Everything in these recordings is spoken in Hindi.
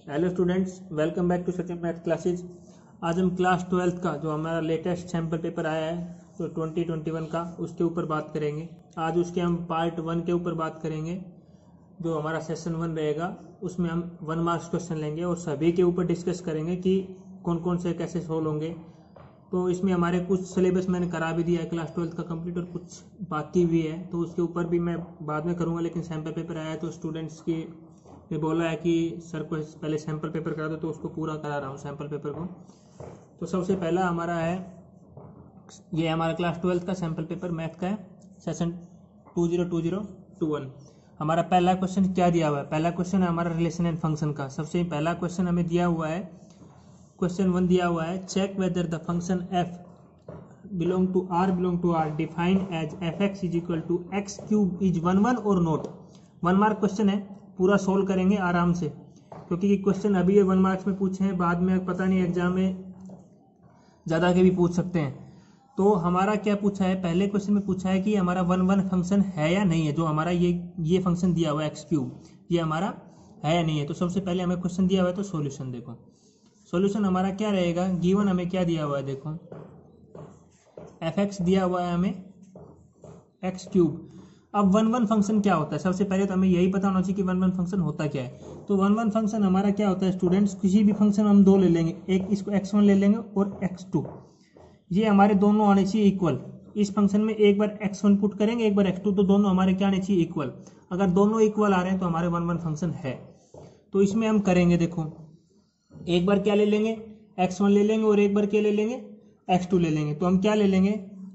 Hello students, welcome back to Sachin math classes. आज हम क्लास 12th का जो हमारा लेटेस्ट सैम्पल पेपर आया है तो 2021 का उसके ऊपर बात करेंगे। आज उसके हम पार्ट 1 के ऊपर बात करेंगे। जो हमारा सेशन 1 रहेगा उसमें हम 1 मार्क्स क्वेश्चन लेंगे और सभी के ऊपर डिस्कस करेंगे कि कौन कौन से कैसे सोल्व होंगे। तो इसमें हमारे कुछ सिलेबस मैंने करा भी दिया है क्लास 12th का कंप्लीट और कुछ बाकी भी है, तो उसके ऊपर भी मैं बाद में करूँगा। लेकिन सैम्पल पेपर आया है तो स्टूडेंट्स की ने बोला है कि सर को पहले सैम्पल पेपर करा दो, तो उसको पूरा करा रहा हूँ सैम्पल पेपर को। तो सबसे पहला हमारा है, ये हमारा क्लास 12th का सैम्पल पेपर मैथ का है, सेशन 2020-21। हमारा पहला क्वेश्चन क्या दिया हुआ है? पहला क्वेश्चन है हमारा रिलेशन एंड फंक्शन का। सबसे पहला क्वेश्चन हमें दिया हुआ है, क्वेश्चन 1 दिया हुआ है, check whether the function f belong to r defined as fx is equal to x cube is 1 और नोट। 1 मार्क क्वेश्चन है, पूरा सोल्व करेंगे आराम से क्योंकि ये क्वेश्चन अभी ये 1 मार्क्स में पूछे हैं, बाद में पता नहीं एग्जाम में ज़्यादा के भी पूछ सकते हैं। तो हमारा क्या पूछा है, पहले क्वेश्चन में पूछा है कि हमारा 1 फंक्शन है या नहीं है। जो हमारा ये फंक्शन दिया हुआ है एक्स क्यूब, ये हमारा है या नहीं है। तो सबसे पहले हमें क्वेश्चन दिया हुआ है तो सॉल्यूशन देखो। सॉल्यूशन हमारा क्या रहेगा, गिवन हमें क्या दिया हुआ है, देखो एफ एक्स दिया हुआ है हमें एक्स क्यूब। अब 1 फंक्शन क्या होता है, सबसे पहले तो हमें यही पता होना चाहिए कि 1 फंक्शन होता क्या है। तो 1 फंक्शन हमारा क्या होता है स्टूडेंट्स, किसी भी फंक्शन हम दो ले लेंगे, एक इसको x1 ले लेंगे और x2, ये हमारे दोनों आने चाहिए इक्वल। इस फंक्शन में एक बार x1 पुट करेंगे, एक बार x2, तो दोनों हमारे क्या आने चाहिए इक्वल। अगर दोनों इक्वल आ रहे हैं तो हमारे 1 फंक्शन है। तो इसमें हम करेंगे, देखो एक बार क्या ले लेंगे x1 ले लेंगे और एक बार क्या ले लेंगे x2 ले लेंगे। तो हम क्या ले लेंगे,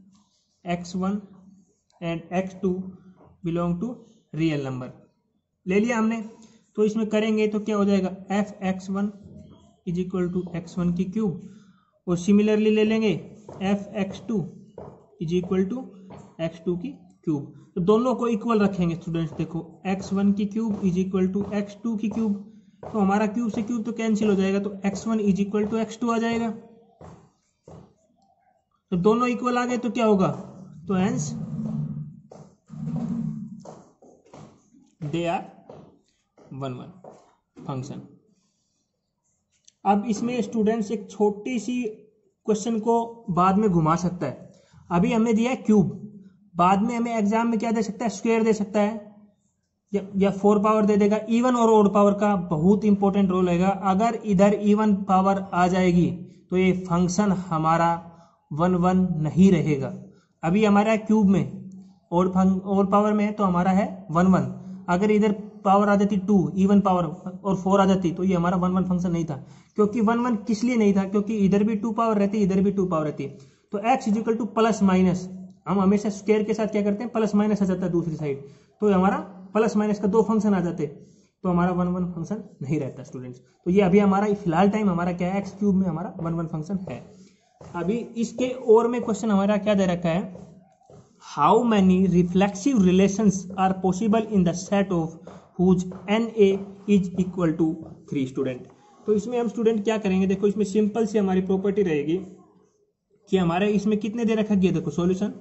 x1 and x2 belong to real number ले लिया हमने। तो इसमें करेंगे तो क्या हो जाएगा, F x1 is equal to x1 की क्यूब, और सिमिलरली ले लेंगे F x2 is equal to x2 की क्यूब। तो दोनों को इक्वल रखेंगे स्टूडेंट्स। देखो x1 की cube is equal to x2 की क्यूब, तो हमारा क्यूब से क्यूब तो कैंसिल हो जाएगा, तो x1 is equal to x2 आ जाएगा। तो दोनों इक्वल आ गए तो क्या होगा, तो हेंस दे आर 1 फंक्शन। अब इसमें स्टूडेंट्स एक छोटी सी क्वेश्चन को बाद में घुमा सकता है। अभी हमें दिया है क्यूब, बाद में हमें एग्जाम में क्या दे सकता है, स्क्वायर दे सकता है या 4 पावर दे देगा। इवन और ओड पावर का बहुत इंपॉर्टेंट रोल रहेगा। अगर इधर इवन पावर आ जाएगी तो ये फंक्शन हमारा 1 नहीं रहेगा। अभी हमारा क्यूब में और पावर में है तो हमारा है 1। अगर इधर पावर आ जाती 2 इवन पावर और 4 आ जाती तो ये हमारा 1 फंक्शन नहीं था। क्योंकि 1 किस लिए नहीं था, क्योंकि इधर भी 2 पावर रहती है, इधर भी 2 पावर रहती है। तो x is equal to plus minus, हम हमेशा स्क्वायर के साथ क्या करते हैं, प्लस माइनस आ जाता है दूसरी साइड, तो हमारा प्लस माइनस का 2 फंक्शन आ जाते, तो हमारा 1 फंक्शन नहीं रहता स्टूडेंट्स। तो ये अभी हमारा फिलहाल टाइम हमारा क्या है, एक्स क्यूब में हमारा 1 फंक्शन है। अभी इसके और में क्वेश्चन हमारा क्या दे रखा है, how many reflexive relations are possible in the set of whose NA is equal to 3 student. तो इसमें हम स्टूडेंट क्या करेंगे, देखो इसमें सिंपल सी हमारी प्रॉपर्टी रहेगी कि हमारे इसमें कितने दे रखा है, देखो सॉल्यूशन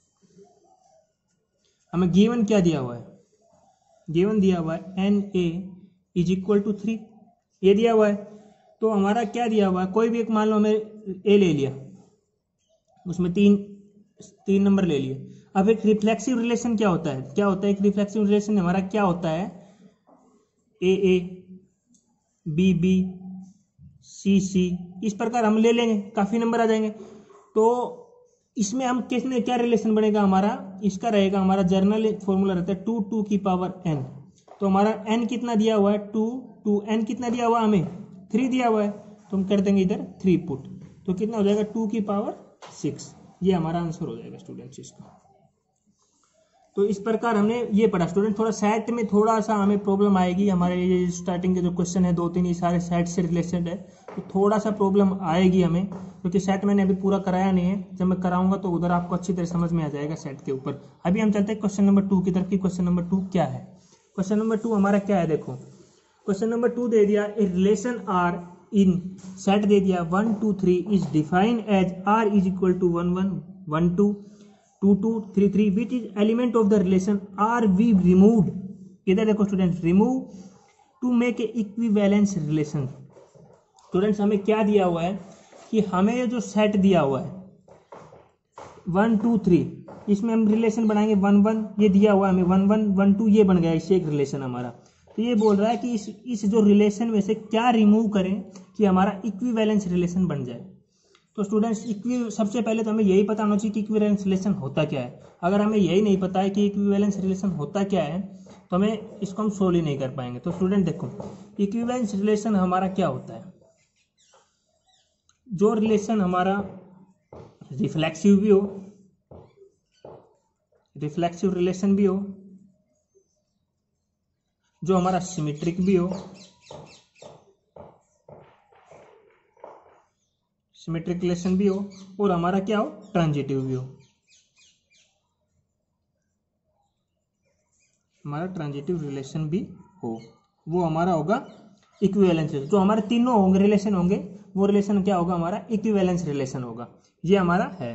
हमें गिवन क्या दिया हुआ है, गिवन दिया हुआ है NA इज इक्वल टू 3, ये दिया हुआ है। तो हमारा क्या दिया हुआ है, कोई भी एक मान लो हमें A ले लिया, उसमें तीन नंबर ले लिए। अब एक रिफ्लेक्सिव रिलेशन क्या होता है, एक रिफ्लेक्सिव रिलेशन हमारा क्या होता है, AA BB CC, इस प्रकार हम ले लेंगे, काफी नंबर आ जाएंगे। तो इसमें हम किसने क्या रिलेशन बनेगा हमारा, इसका रहेगा हमारा जर्नल फॉर्मूला रहता है 2 की पावर n। तो हमारा n कितना दिया हुआ है 2 n कितना दिया हुआ है हमें 3 दिया हुआ है, तो हम कर देंगे इधर 3 पुट, तो कितना हो जाएगा 2 की पावर 6। ये हमारा आंसर हो जाएगा स्टूडेंट्स इसका। तो इस प्रकार हमने ये पढ़ा स्टूडेंट। थोड़ा सेट में थोड़ा सा हमें प्रॉब्लम आएगी, हमारे ये स्टार्टिंग के जो क्वेश्चन है 2-3 ये सारे सेट से रिलेटेड है, तो थोड़ा सा प्रॉब्लम आएगी हमें, क्योंकि सेट मैंने अभी पूरा कराया नहीं है। जब मैं कराऊंगा तो उधर आपको अच्छी तरह समझ में आ जाएगा सेट के ऊपर। अभी हम चलते हैं क्वेश्चन नंबर 2 की तरफ। क्वेश्चन नंबर 2 क्या है, क्वेश्चन नंबर 2 हमारा क्या है, देखो क्वेश्चन नंबर 2 दे दिया, a relation R in set दे दिया 1 2 3 is defined as r is equal to 1 1 1 2 2 2 3 3 which is element of the relation are we removed। इधर देखो student, remove to make a equivalence relation. Students हमें क्या दिया हुआ है कि हमें ये जो सेट दिया हुआ है 1 2 3, इसमें हम रिलेशन बनाएंगे 1 1, ये दिया हुआ है हमें 1 1 1 2, ये बन गया इससे एक रिलेशन हमारा। तो ये बोल रहा है कि इस जो रिलेशन में से क्या रिमूव करें कि हमारा इक्विवेलेंस रिलेशन बन जाए। तो स्टूडेंट्स सबसे पहले तो हमें यही पता होना चाहिए कि इक्विवेलेंस रिलेशन होता क्या है। अगर हमें यही नहीं पता है कि इक्विवेलेंस रिलेशन होता क्या है तो हमें इसको हम सोल्व ही नहीं कर पाएंगे। तो स्टूडेंट देखो, इक्विवेलेंस रिलेशन हमारा क्या होता है, जो रिलेशन हमारा रिफ्लेक्सिव भी हो, रिफ्लेक्सिव रिलेशन भी हो, जो हमारा सिमेट्रिक भी हो, सिमेट्रिक रिलेशन भी हो, और हमारा क्या हो, ट्रांजिटिव भी हो। हमारा ट्रांजिटिव रिलेशन भी हो, वो हमारा होगा इक्विवेलेंस। जो हमारे तीनों होंगे रिलेशन होंगे, वो रिलेशन क्या होगा, हमारा इक्विवेलेंस रिलेशन होगा। ये हमारा है।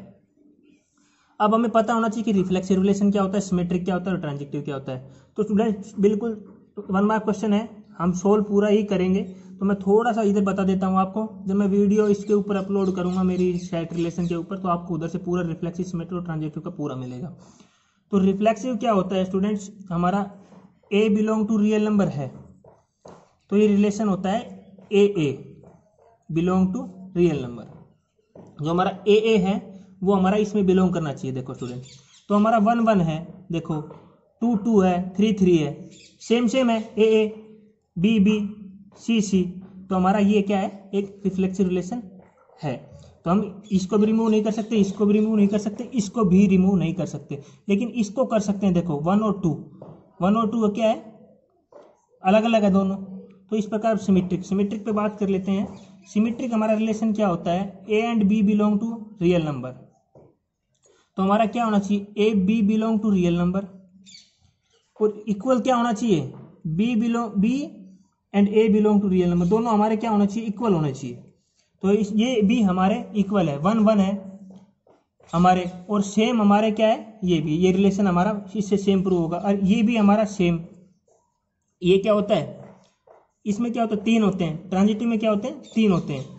अब हमें पता होना चाहिए कि रिफ्लेक्सिव रिलेशन क्या होता है, सिमेट्रिक क्या होता है और ट्रांजिटिव क्या होता है। तो स्टूडेंट बिल्कुल 1 मार्क क्वेश्चन है, हम सोल्व पूरा ही करेंगे। तो मैं थोड़ा सा इधर बता देता हूँ आपको, जब मैं वीडियो इसके ऊपर अपलोड करूंगा मेरी सेट रिलेशन के ऊपर, तो आपको उधर से पूरा रिफ्लेक्सिव, सिमेट्रिक और ट्रांजिटिव का पूरा मिलेगा। तो रिफ्लेक्सिव क्या होता है स्टूडेंट्स, हमारा A belong to real number है, तो ये रिलेशन होता है A belong to real number. जो हमारा ए है वो हमारा इसमें बिलोंग करना चाहिए। देखो स्टूडेंट, तो हमारा 1 1 है, देखो 2 2 है, 3 3 है, सेम है, ए बी सी, तो हमारा ये क्या है, एक रिफ्लेक्सिव रिलेशन है। तो हम इसको भी रिमूव नहीं कर सकते, इसको भी रिमूव नहीं कर सकते, इसको भी रिमूव नहीं कर सकते, लेकिन इसको कर सकते हैं। देखो 1 और 2 क्या है, अलग अलग है दोनों। तो इस प्रकार सिमेट्रिक पे बात कर लेते हैं। सिमेट्रिक हमारा रिलेशन क्या होता है, ए and B belong to real number. तो हमारा क्या होना चाहिए, A B belong to real number, और इक्वल क्या होना चाहिए, B and A belong to real number, दोनों हमारे क्या होना चाहिए, इक्वल होने चाहिए। तो ये बी हमारे इक्वल है, 1 1 है हमारे, और सेम हमारे क्या है, ये रिलेशन हमारा इससे सेम प्रूव होगा। और ये भी हमारा सेम, ये क्या होता है, इसमें क्या होता है, 3 होते हैं, ट्रांजिटिव में क्या होते हैं, 3 होते हैं,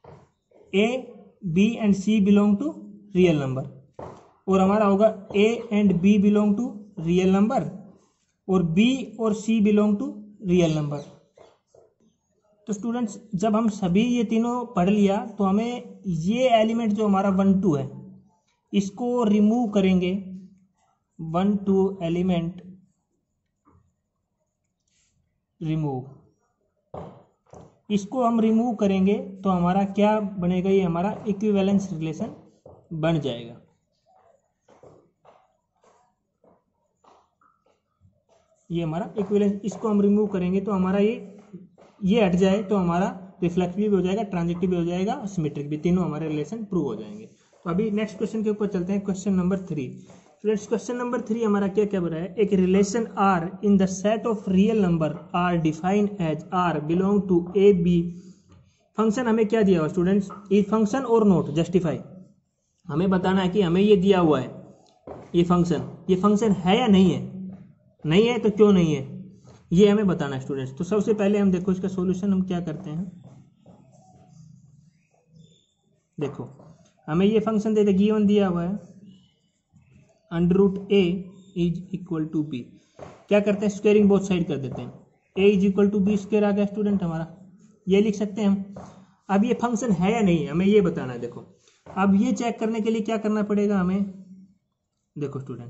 A B and C belong to real number, और हमारा होगा A and B belong to real number, और बी और C belong to real number. तो स्टूडेंट्स जब हम सभी ये तीनों पढ़ लिया, तो हमें ये एलिमेंट जो हमारा 1 2 है, इसको रिमूव करेंगे, 1 2 एलिमेंट रिमूव, इसको हम रिमूव करेंगे तो हमारा क्या बनेगा, ये हमारा इक्विवेलेंस रिलेशन बन जाएगा। ये हमारा इक्विवेलेंस, इसको हम रिमूव करेंगे तो हमारा ये हट जाए, तो हमारा रिफ्लेक्सिव भी हो जाएगा, ट्रांजिटिव भी हो जाएगा, और सिमेट्रिक भी, तीनों हमारे रिलेशन प्रूव हो जाएंगे। तो अभी नेक्स्ट क्वेश्चन के ऊपर चलते हैं, question number 3। Students question number 3 हमारा क्या बना है, एक relation R in the set of real number R define as R belong to A B. Function हमें क्या दिया हुआ स्टूडेंट्स, इज फंक्शन और नोट जस्टिफाई। हमें बताना है कि हमें ये दिया हुआ है, ये फंक्शन है या नहीं है, नहीं है तो क्यों नहीं है, ये हमें बताना है स्टूडेंट्स। तो सबसे पहले हम देखो इसका सॉल्यूशन हम क्या करते हैं। देखो हमें ये फंक्शन दे गिवन दिया हुआ है, √a is equal to B. क्या करते हैं, स्क्वेयरिंग बोथ साइड कर देते हैं, a is equal to B square आ गया स्टूडेंट हमारा, ये लिख सकते हैं हम। अब ये फंक्शन है या नहीं है, हमें ये बताना है। देखो अब ये चेक करने के लिए क्या करना पड़ेगा हमें, देखो स्टूडेंट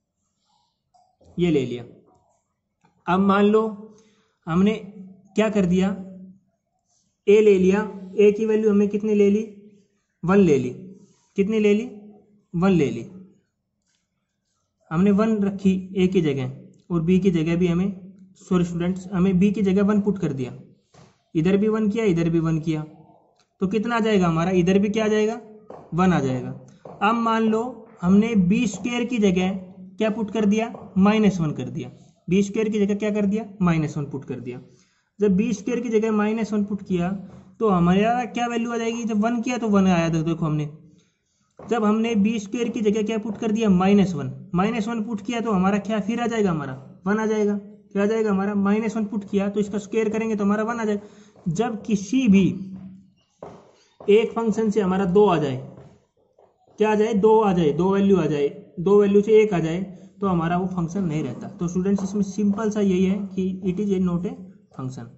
ये ले लिया। अब मान लो हमने क्या कर दिया, ए ले लिया, ए की वैल्यू हमने कितनी ले ली, 1 ले ली, कितनी ले ली, 1 ले ली, हमने 1 रखी ए की जगह, और बी की जगह भी हमें, सॉरी स्टूडेंट्स, हमें बी की जगह 1 पुट कर दिया, इधर भी 1 किया, इधर भी 1 किया, तो कितना आ जाएगा हमारा, इधर भी क्या आ जाएगा, 1 आ जाएगा। अब मान लो हमने बी स्क्वायर की जगह क्या पुट कर दिया, -1 कर दिया, बी स्क्वायर की जगह क्या कर दिया, -1 पुट कर दिया। जब बी स्क्वायर की जगह -1 पुट किया तो हमारा क्या वैल्यू आ जाएगी, जब 1 किया तो 1 आया था। देखो हमने जब हमने बी स्क्वायर की जगह क्या पुट कर दिया, -1 पुट किया तो हमारा क्या फिर आ जाएगा, हमारा 1 आ जाएगा। क्या आ जाएगा हमारा, -1 पुट किया तो इसका स्क्वायर करेंगे तो हमारा 1 आ जाएगा। जब किसी भी एक फंक्शन से हमारा 2 आ जाए, क्या आ जाए, 2 आ जाए, 2 वैल्यू आ जाए, 2 वैल्यू से 1 आ जाए तो हमारा वो फंक्शन नहीं रहता। तो स्टूडेंट्स इसमें सिंपल सा यही है कि it is a not a function,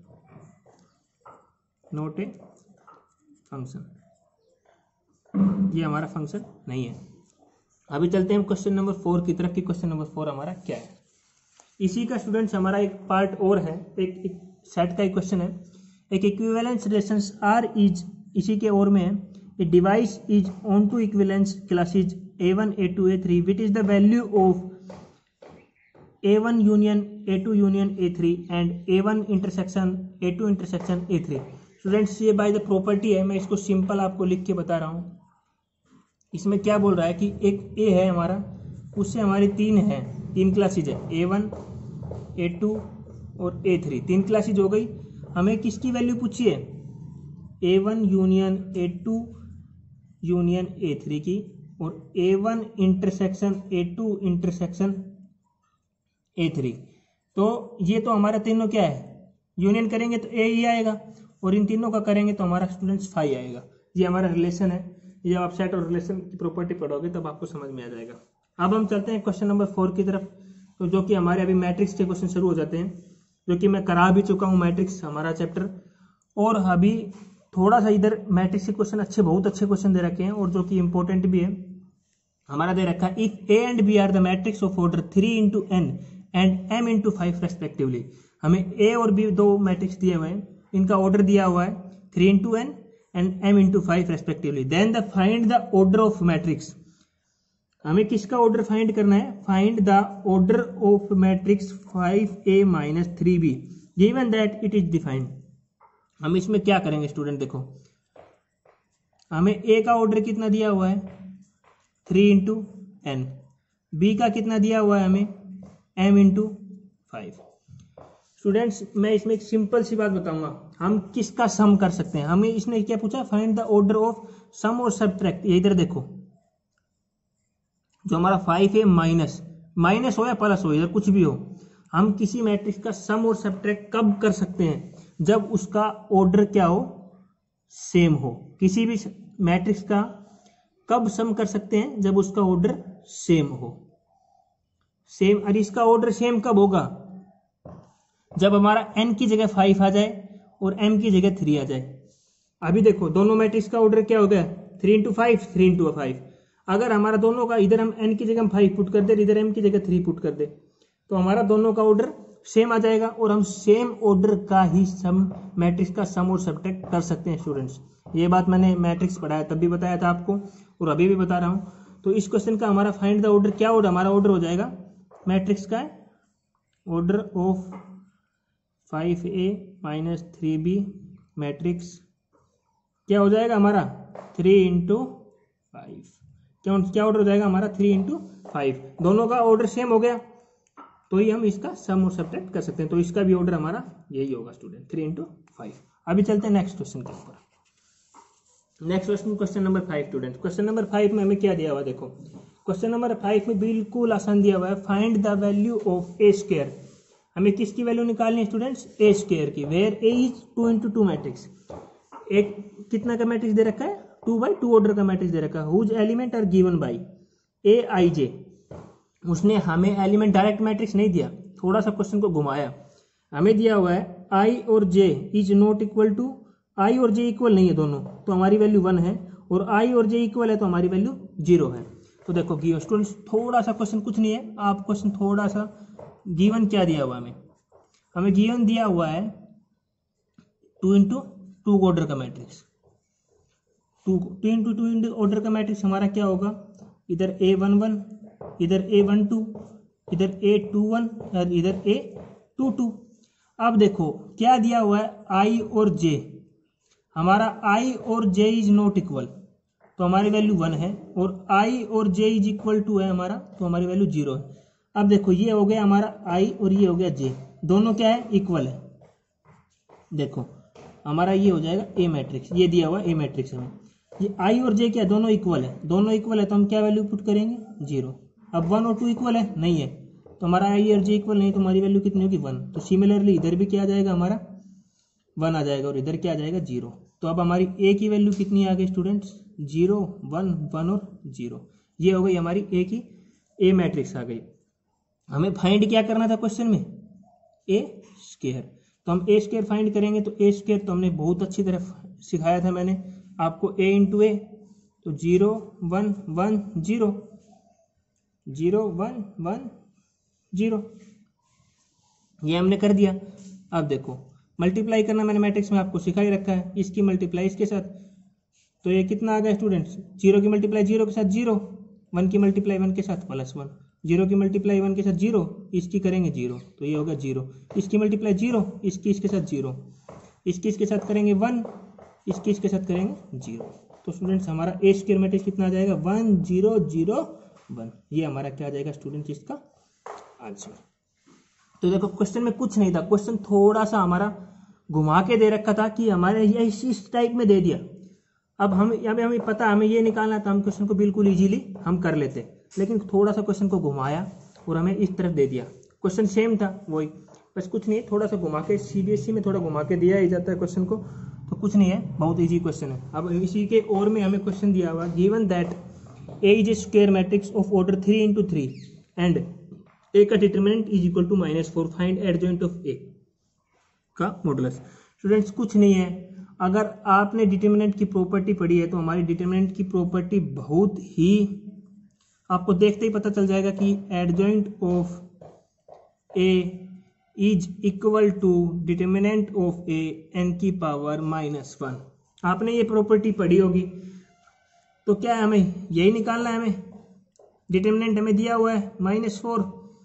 not a function, ये हमारा फंक्शन नहीं है। अभी चलते हैं क्वेश्चन नंबर 4 की तरफ कि क्वेश्चन नंबर 4 हमारा क्या है। इसी का स्टूडेंट्स हमारा एक पार्ट और है, एक सेट का एक क्वेश्चन है। एक इक्विवेलेंस रिलेशंस आर इज, इसी के और में है, a device is onto equivalence classes A1 A2 A3 which is the value of A1 union A2 union A3 and A1 intersection A2 intersection A3। Students ये बाय द प्रॉपर्टी है, मैं इसको सिंपल आपको लिख के बता रहा हूँ। इसमें क्या बोल रहा है कि एक A है हमारा, उससे हमारी 3 क्लासेज है, A1 A2 और A3, 3 क्लासेज हो गई। हमें किसकी वैल्यू पूछी है, A1 union A2 union A3 की, और A1 intersection A2 intersection A3। तो ये तो हमारा तीनों क्या है, यूनियन करेंगे तो A ही आएगा, और इन तीनों का करेंगे तो हमारा स्टूडेंट्स 5 आएगा। ये हमारा रिलेशन है। ये आप सेट और रिलेशन की प्रॉपर्टी पढ़ोगे तब आपको समझ में आ जाएगा। अब हम चलते हैं क्वेश्चन नंबर 4 की तरफ, तो जो कि हमारे अभी मैट्रिक्स के क्वेश्चन शुरू हो जाते हैं, जो कि मैं करा भी चुका हूँ मैट्रिक्स हमारा चैप्टर। और अभी थोड़ा सा इधर मैट्रिक्स के क्वेश्चन बहुत अच्छे क्वेश्चन दे रखे हैं, और जो कि इंपॉर्टेंट भी है। हमारा दे रखा है if A and B are the matrix of order 3 into n and m into 5 respectively. हमें A और B 2 मैट्रिक्स दिए हुए हैं, इनका ऑर्डर दिया हुआ है 3 into n and m into 5 respectively. Then the find the order of matrix. हमें किसका ऑर्डर फाइंड करना है, find the order of matrix 5A minus 3B given that it is defined. हम इसमें क्या करेंगे स्टूडेंट, देखो हमें A का ऑर्डर कितना दिया हुआ है 3 into n, B का कितना दिया हुआ है हमें m into 5। स्टूडेंट्स मैं इसमें एक सिंपल सी बात बताऊंगा, हम किसका सम कर सकते हैं। हमें इसने क्या पूछा, find the order of sum और सब्ट्रैक्ट। ये इधर देखो, जो हमारा 5A माइनस हो या प्लस हो, इधर कुछ भी हो, हम किसी मैट्रिक्स का सम और सब्ट्रैक्ट कब कर सकते हैं, जब उसका ऑर्डर क्या हो, सेम हो। किसी भी मैट्रिक्स का कब सम कर सकते हैं, जब उसका ऑर्डर सेम हो, सेम। और इसका ऑर्डर सेम कब होगा, जब हमारा n की जगह 5 आ जाए और m की जगह 3 आ जाए। अभी देखो दोनों मैट्रिक्स का ऑर्डर क्या हो गया, 3 into 5 3 into 5। अगर हमारा दोनों का इधर हम n की जगह 5 पुट कर दे, इधर m की जगह 3 पुट कर दे, तो हमारा दोनों का ऑर्डर सेम आ जाएगा, और हम सेम ऑर्डर का ही सम मैट्रिक्स का सम और सब्ट्रैक्ट कर सकते हैं। स्टूडेंट्स ये बात मैंने मैट्रिक्स पढ़ाया तब भी बताया था आपको, और अभी भी बता रहा हूँ। तो इस क्वेश्चन का हमारा फाइंड द ऑर्डर क्या ऑर्डर, हमारा ऑर्डर हो जाएगा मैट्रिक्स का order of 5A minus 3B matrix क्या हो जाएगा हमारा 3 into 5। क्या ऑर्डर हो जाएगा हमारा 3 into 5। दोनों का ऑर्डर सेम हो गया तो ही हम इसका सम और सब्ट्रैक्ट कर सकते हैं। तो इसका भी ऑर्डर हमारा यही होगा स्टूडेंट, 3 into 5। अभी चलते हैं नेक्स्ट क्वेश्चन के ऊपर। Next question, question number 5 student. Question number 5 में हमें क्या दिया हुआ, देखो क्वेश्चन नंबर 5 में बिल्कुल आसान दिया हुआ है, find the value of A square. हमें किसकी वैल्यू निकालनी है स्टूडेंट्स, A स्क्वायर की, where A is 2 into 2 matrix. एक कितना का मैट्रिक्स दे रखा है, 2 by 2 ऑर्डर का मैट्रिक्स दे रखा है, whose element are given by Aij। उसने हमें एलिमेंट डायरेक्ट मैट्रिक्स नहीं दिया, थोड़ा सा क्वेश्चन को घुमाया। हमें दिया हुआ है I और J is not equal to, I और J इक्वल नहीं है दोनों, तो हमारी वैल्यू 1 है, और I और J इक्वल है तो हमारी वैल्यू 0 है। तो देखो गिवन स्टूडेंट्स, थोड़ा सा क्वेश्चन, कुछ नहीं है, आप क्वेश्चन थोड़ा सा गिवन क्या दिया हुआ है, हमें गिवन दिया हुआ है 2 into 2 ऑर्डर का मैट्रिक्स। 2 into 2 ऑर्डर का मैट्रिक्स हमारा क्या होगा, इधर A11, इधर A12, इधर A21 और इधर A22। अब देखो क्या दिया हुआ है, I और J। हमारा I और J इज नॉट इक्वल, तो हमारी वैल्यू 1 है, और I और J इज इक्वल टू है हमारा, तो हमारी वैल्यू 0 है। अब देखो ये हो गया हमारा I और ये हो गया J, दोनों क्या है, इक्वल है। देखो हमारा ये हो जाएगा A मैट्रिक्स, ये दिया हुआ A मैट्रिक्स हमें, ये I और J क्या दोनों इक्वल है, दोनों इक्वल है तो हम क्या वैल्यू पुट करेंगे, 0। अब 1 और 2 इक्वल है, नहीं है, तो हमारा आई और जे इक्वल नहीं, तो हमारी वैल्यू कितनी होगी 1। तो सिमिलरली इधर भी क्या आ जाएगा हमारा 1 आ जाएगा और इधर क्या आ जाएगा 0। तो अब हमारी ए की वैल्यू कितनी आ गई स्टूडेंट्स 0 1 1 और 0। ये हो गई हमारी ए की ए मैट्रिक्स आ गई। हमें फाइंड क्या करना था क्वेश्चन में ए स्क्वायर। तो हम ए स्क्वायर फाइंड करेंगे। तो ए स्क्वायर तो हमने बहुत अच्छी तरह सिखाया था मैंने आपको ए इंटू ए। तो 0 1 1 0 0 1 1 0 ये हमने कर दिया। अब देखो मल्टीप्लाई करना मैंने मैट्रिक्स में आपको सिखा ही रखा है, इसकी मल्टीप्लाई इसके साथ। तो ये कितना आ गया स्टूडेंट्स 0 की मल्टीप्लाई 0 के साथ 0, 1 की मल्टीप्लाई 1 के साथ +1, 0 की मल्टीप्लाई 1 के साथ 0, इसकी करेंगे 0 तो ये होगा 0, इसकी मल्टीप्लाई 0, इसकी इसके साथ 0, इसकी इसके साथ करेंगे 1, इसकी इसके साथ करेंगे 0। तो स्टूडेंट्स हमारा ए स्क्वायर मैट्रिक्स कितना आ जाएगा 1 0 0 1। ये हमारा क्या आ जाएगा स्टूडेंट्स इसका आंसर। तो देखो क्वेश्चन में कुछ नहीं था, क्वेश्चन थोड़ा सा हमारा घुमा के दे रखा था कि हमारे ये इस टाइप में दे दिया। अब हमें पता हमें ये निकालना था, हम क्वेश्चन को बिल्कुल इजीली हम कर लेते, लेकिन थोड़ा सा क्वेश्चन को घुमाया और हमें इस तरफ दे दिया। क्वेश्चन सेम था वही, बस कुछ नहीं है, थोड़ा सा घुमा के सीबीएसई में थोड़ा घुमा के दिया ही जाता है क्वेश्चन को, तो कुछ नहीं है, बहुत इजी क्वेश्चन है। अब इसी के और में हमें क्वेश्चन दिया हुआ given that A is a square matrix of order 3 into 3 and A का determinant is equal to -4, find adjoint of A का मॉडुलस। स्टूडेंट्स कुछ नहीं है, अगर आपने डिटरमिनेंट की प्रॉपर्टी पढ़ी है तो हमारी डिटरमिनेंट की प्रॉपर्टी बहुत ही आपको देखते ही पता चल जाएगा कि adjoint of A is equal to determinant of A n की पावर -1। आपने ये प्रॉपर्टी पढ़ी होगी। तो क्या है, हमें यही निकालना है। हमें डिटरमिनेंट हमें दिया हुआ है -4,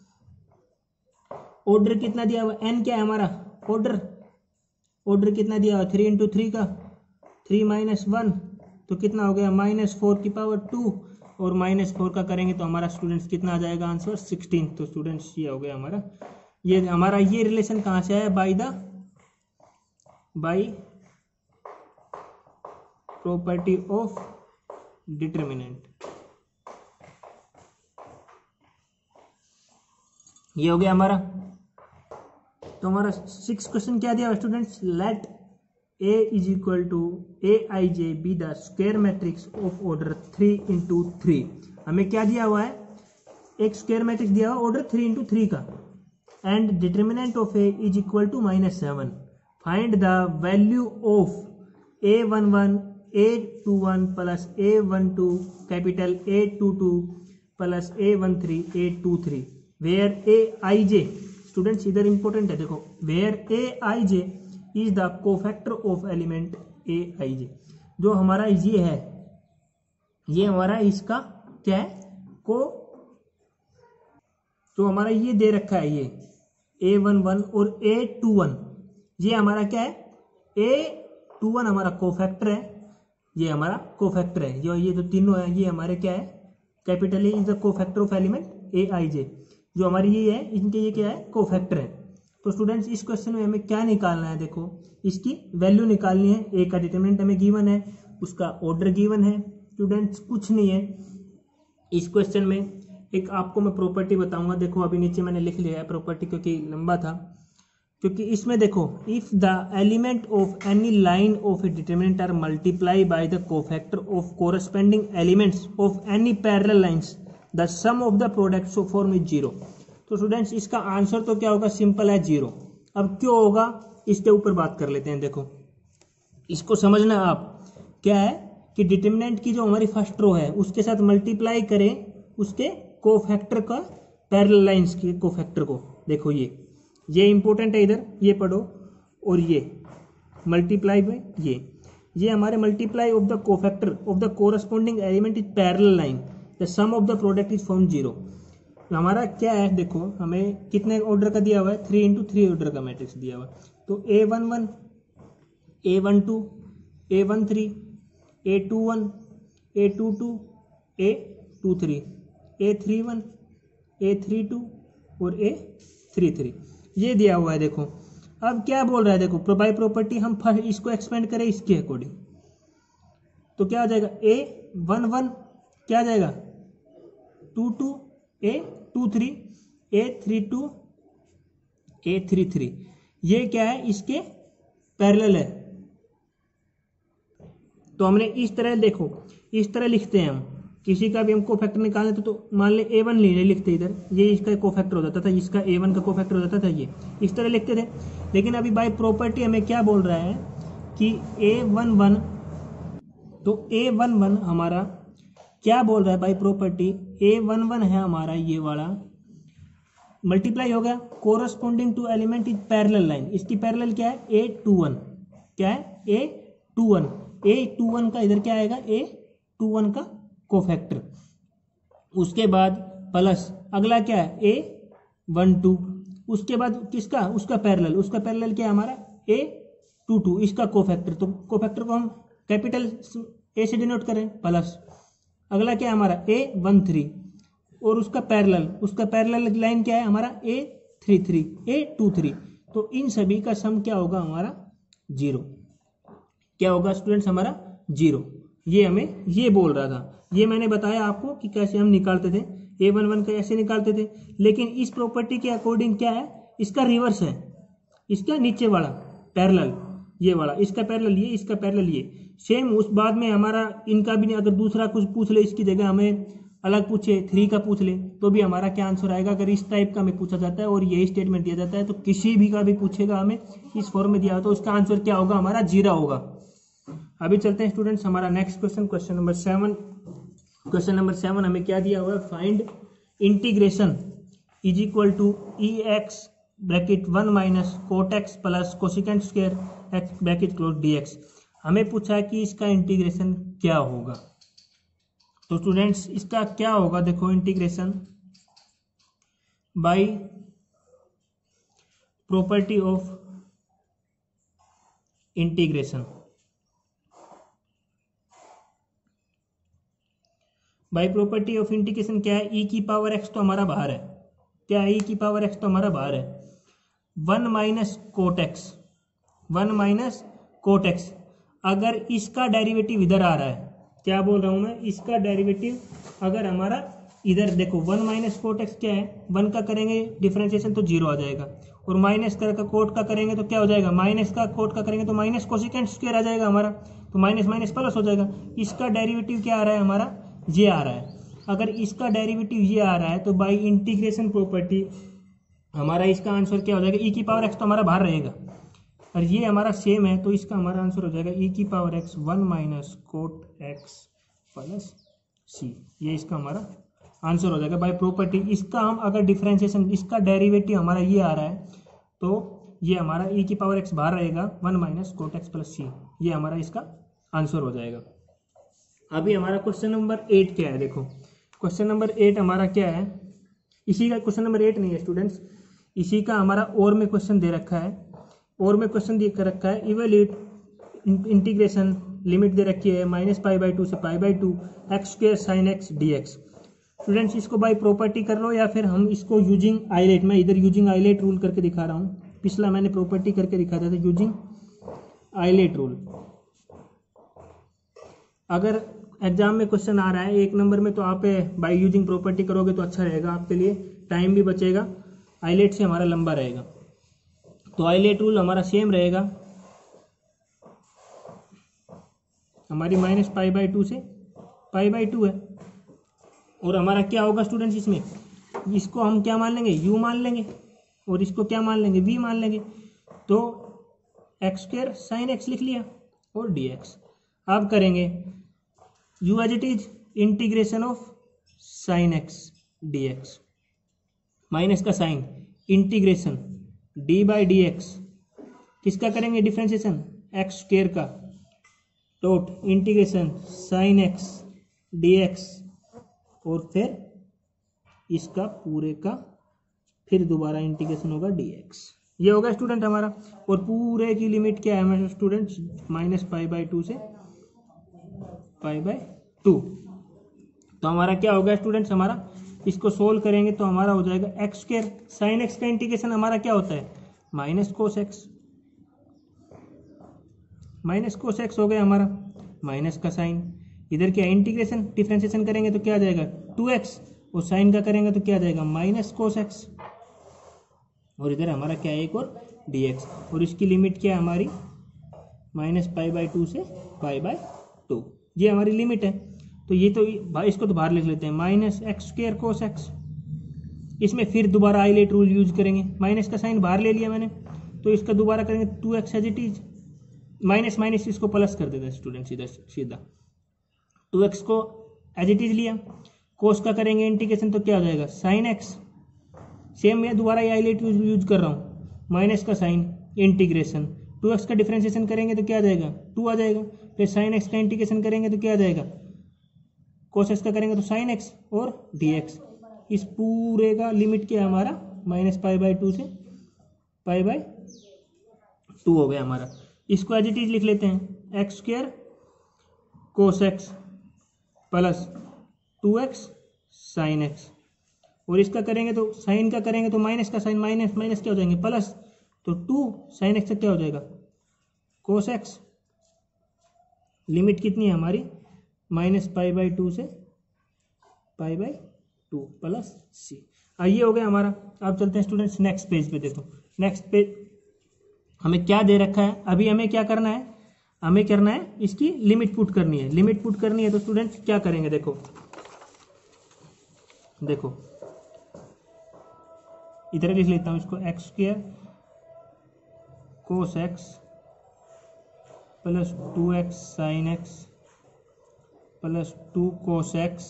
ऑर्डर कितना दिया हुआ है n क्या है हमारा ऑर्डर कितना दिया हुआ 3 into 3 का 3 - 1, तो कितना हो गया -4 की पावर 2 और -4 का करेंगे तो हमारा स्टूडेंट्स कितना आ जाएगा आंसर 16। तो स्टूडेंट्स ये हो गया हमारा ये रिलेशन कहाँ से आया बाय प्रॉपर्टी ऑफ डिटरमिनेंट। ये हो गया हमारा। तो हमारा 6 क्वेश्चन क्या दिया students, let A is equal to aij be the square matrix of order 3 into 3। हमें क्या दिया हुआ है, एक स्क्वायर मैट्रिक्स दिया हुआ ऑर्डर 3 into 3 का, and determinant of A is equal to -7। Find the value of a11 a21 plus a12 capital a22 plus a13 a23 where aij। Students इधर इंपॉर्टेंट है, देखो where aij is the cofactor of element aij। जो हमारा ये है, ये हमारा इसका क्या है जो हमारा ये दे रखा है, ये a11 और a21, ये हमारा क्या है a21 हमारा कोफैक्टर है, ये हमारा कोफैक्टर है। जो ये जो तीनों है ये हमारे क्या है capital is the cofactor of element aij। जो हमारी ये है इनके ये क्या है कोफैक्टर है। तो स्टूडेंट्स इस क्वेश्चन में हमें क्या निकालना है, देखो इसकी वैल्यू निकालनी है। ए का डिटरमिनेंट हमें गिवन है, उसका ऑर्डर गिवन है। स्टूडेंट्स कुछ नहीं है इस क्वेश्चन में, एक आपको मैं प्रॉपर्टी बताऊंगा। देखो अभी नीचे मैंने लिख लिया है प्रॉपर्टी, क्योंकि लंबा था। क्योंकि इसमें देखो if the element of any line of a determinant are multiply by the cofactor of corresponding elements of any parallel lines the sum of the product so form is 0। तो स्टूडेंट्स इसका आंसर तो क्या होगा, सिंपल है 0। अब क्यों होगा इसके ऊपर बात कर लेते हैं। देखो इसको समझना आप, क्या है कि डिटरमिनेंट की जो हमारी फर्स्ट रो है उसके साथ मल्टीप्लाई करें उसके कोफैक्टर का, पैरेलल लाइंस के कोफैक्टर को। देखो ये इंपॉर्टेंट है, इधर ये पढ़ो। और ये मल्टीप्लाई में ये हमारे multiply of the cofactor of the corresponding element is parallel line, the sum of the product is form 0। हमारा क्या है, देखो हमें कितने ऑर्डर का दिया हुआ है 3 into 3 ऑर्डर का मैट्रिक्स दिया हुआ है। तो a11 a12 a13 a21 a22 a23 a31 a32 और a33 ये दिया हुआ है। देखो अब क्या बोल रहा है, देखो बाय प्रॉपर्टी हम फर्स्ट इसको एक्सपेंड करें इसके अकॉर्डिंग, तो क्या आ जाएगा a11 क्या आ जाएगा 22 a23 A33 ये क्या है, इसके पैरेलल है। तो हमने इस तरह, देखो इस तरह लिखते हैं हम, किसी का भी हम कोफैक्टर निकालने तो मान ले A1 ले लिखते इधर, ये इसका कोफैक्टर हो जाता था, इसका A1 का कोफैक्टर हो जाता था, ये इस तरह लिखते थे। लेकिन अभी बाय प्रॉपर्टी हमें क्या बोल रहा है कि A11, तो A11 हमारा क्या बोल रहा है बाय प्रॉपर्टी, A11 है हमारा ये वाला, मल्टीप्लाई हो गया corresponding to element is parallel line, इसकी पैरेलल क्या है A21, क्या है A21 का इधर क्या आएगा A21 का कोफैक्टर, उसके बाद प्लस अगला क्या है A12, उसके बाद किसका, उसका पैरेलल क्या है हमारा A22, इसका कोफैक्टर, तो कोफैक्टर को हम कैपिटल A से डिनोट करें प्लस, अगला क्या है हमारा A13 और उसका पैरेलल लाइन क्या है हमारा A23, तो इन सभी का सम क्या होगा हमारा 0, क्या होगा स्टूडेंट्स हमारा 0। ये हमें ये बोल रहा था, ये मैंने बताया आपको कि कैसे हम निकालते थे, A11 का ऐसे निकालते थे। लेकिन इस प्रॉपर्टी के अकॉर्डिंग क्या है, इसका रिवर्स है, इसका नीचे वाला पैरेलल, ये वाला इसका पैरेलल, ये इसका पैरेलल, ये सेम उस बाद में हमारा इनका भी नहीं, अगर दूसरा कुछ पूछ ले इसकी जगह हमें अलग पूछे 3 का पूछ ले तो भी हमारा क्या आंसर आएगा। अगर इस टाइप का हमें पूछा जाता है और यही स्टेटमेंट दिया जाता है तो किसी भी का भी पूछेगा हमें इस फॉर्म में दिया हो तो उसका आंसर क्या होगा हमारा 0 होगा। अभी चलते हैं स्टूडेंट्स हमारा next question number 7। Question number 7 हमें क्या दिया हुआ है, find integration is equal to EX bracket 1 minus cot x plus cosecant square x bracket close DX। हमें पूछा है कि इसका इंटीग्रेशन क्या होगा। तो स्टूडेंट्स इसका क्या होगा, देखो integration by property of integration, by property of integration क्या है, e की पावर x तो हमारा बाहर है, क्या है e की पावर x तो हमारा बाहर है, 1 माइनस कोट एक्स, अगर इसका डेरिवेटिव इधर आ रहा है, क्या बोल रहा हूं मैं, इसका डेरिवेटिव अगर हमारा इधर देखो 1 माइनस कोट एक्स क्या है, 1 का करेंगे डिफरेंशिएशन तो 0 आ जाएगा, और माइनस का कोट का करेंगे तो क्या हो जाएगा, माइनस का कोट का करेंगे तो माइनस कोसिकेंट स्क्वायर आ जाएगा हमारा, तो माइनस माइनस प्लस हो जाएगा। इसका डेरिवेटिव क्या आ रहा है हमारा, ये आ रहा है। अगर इसका डेरिवेटिव ये आ रहा है तो बाय इंटीग्रेशन प्रॉपर्टी हमारा इसका आंसर क्या हो जाएगा, e की पावर x तो हमारा बाहर रहेगा और ये हमारा सेम है, तो इसका हमारा आंसर हो जाएगा e की power x 1 minus cot x plus c, ये इसका हमारा आंसर हो जाएगा बाय प्रॉपर्टी। इसका हम अगर डिफरेंशिएशन, इसका डेरिवेटिव हमारा ये आ रहा है तो ये हमारा e की पावर x बाहर रहेगा 1 minus cot x plus c, ये हमारा इसका आंसर हो जाएगा। अभी हमारा क्वेश्चन नंबर 8 क्या है, देखो क्वेश्चन नंबर 8 हमारा क्या है, इसी का क्वेश्चन नंबर 8 नहीं है स्टूडेंट्स, इसी का हमारा और में क्वेश्चन दे रखा है, और में क्वेश्चन दे रखा है इवेल्यूएट इंटीग्रेशन, लिमिट दे रखी है -π/2 से π/2 x square sine x dx। Students इसको बाय प्रॉपर्टी कर लो या फिर हम इसको यूजिंग आइलेट, मैं इधर यूजिंग आइलेट रूल करके दिखा रहा हूँ, पिछला मैंने प्रॉपर्टी करके दिखाया था यूजिंग आइलेट रूल। अगर एग्जाम में क्वेश्चन आ रहा है 1 नंबर में तो आप बाय यूजिंग प्रॉपर्टी करोगे तो अच्छा रहेगा, आपके लिए टाइम भी बचेगा, आइलेट से हमारा लंबा रहेगा। तो आइलेट रूल हमारा सेम रहेगा, हमारी -π/2 से π/2 है, और हमारा क्या होगा स्टूडेंट्स, इसमें इसको हम क्या मान लेंगे, u मान लेंगे, और इसको क्या मान लेंगे, v मान लेंगे, तो x स्क्वायर साइन x लिख लिया और dx। अब करेंगे u as it is integration of sine x dx, minus का साइन इंटीग्रेशन d/dx, किसका करेंगे डिफरेंशिएशन, x स्क्वायर का, dot integration sine x dx, और फिर इसका पूरे का फिर दोबारा इंटीग्रेशन होगा dx। ये होगा स्टूडेंट हमारा, और पूरे की लिमिट क्या है हमारे स्टूडेंट्स, -π/2 से π/2। तो हमारा क्या होगा स्टूडेंट्स, हमारा इसको सोल्व करेंगे तो हमारा हो जाएगा x स्क्वायर साइन x का इंटीग्रेशन हमारा क्या होता है, माइनस कोस x हो गया हमारा, माइनस का साइन, इधर क्या इंटीग्रेशन डिफरेंशिएशन करेंगे तो क्या आ जाएगा 2x, और साइन का करेंगे तो क्या आ जाएगा माइनस कोस x। और इधर हमारा क्या है एक और dx, और इसकी लिमिट क्या है हमारी -π/2 से π/2, ये हमारी लिमिट है। तो ये तो इसको तो बाहर लिख लेते हैं, -x² cos x। इसमें फिर दोबारा आइलेट रूल यूज करेंगे, माइनस का साइन बाहर ले लिया मैंने, तो इसका दोबारा करेंगे 2x as it is, minus minus इसको प्लस कर देते हैं स्टूडेंट, सीधा सीधा 2x को एज इट इज लिया, कोस का करेंगे इंटीग्रेशन तो क्या हो जाएगा sin x, सेम मैं दोबारा ये आइलेट यूज कर रहा हूँ, माइनस का साइन इंटीग्रेशन 2x का डिफ्रेंशिएशन करेंगे तो क्या आ जाएगा 2 आ जाएगा, फिर sin x का इंटीग्रेशन करेंगे तो क्या आ जाएगा cos x का करेंगे तो sin x और dx। इस पूरे का लिमिट क्या है हमारा -π/2 से π/2 हो गया हमारा। इसको एज इट इज लिख लेते हैं x² cos x plus 2x sin x, और इसका करेंगे तो साइन का करेंगे तो माइनस का साइन माइनस माइनस क्या हो जाएंगे प्लस, तो 2 sin x क्या हो जाएगा cos x। लिमिट कितनी है हमारी -π/2 से π/2 प्लस c। ये हो गया हमारा। अब चलते हैं स्टूडेंट्स नेक्स्ट पेज पे। देखो नेक्स्ट पेज हमें क्या दे रखा है, अभी हमें क्या करना है, हमें करना है इसकी लिमिट पुट करनी है। लिमिट पुट करनी है तो स्टूडेंट्स क्या करेंगे, देखो देखो इधर लिख लेता हूं इसको x² cos x plus 2x sin x plus 2 cos x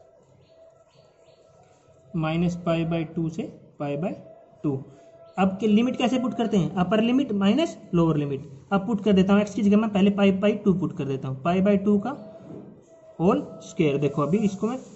-π/2 से π/2। अब के लिमिट कैसे पुट करते हैं, upper limit minus lower limit. अब पुट कर देता हूँ x की जगह मैं पहले π/2 पुट कर देता हूँ, π/2 का होल स्क्वायर। देखो अभी इसको मैं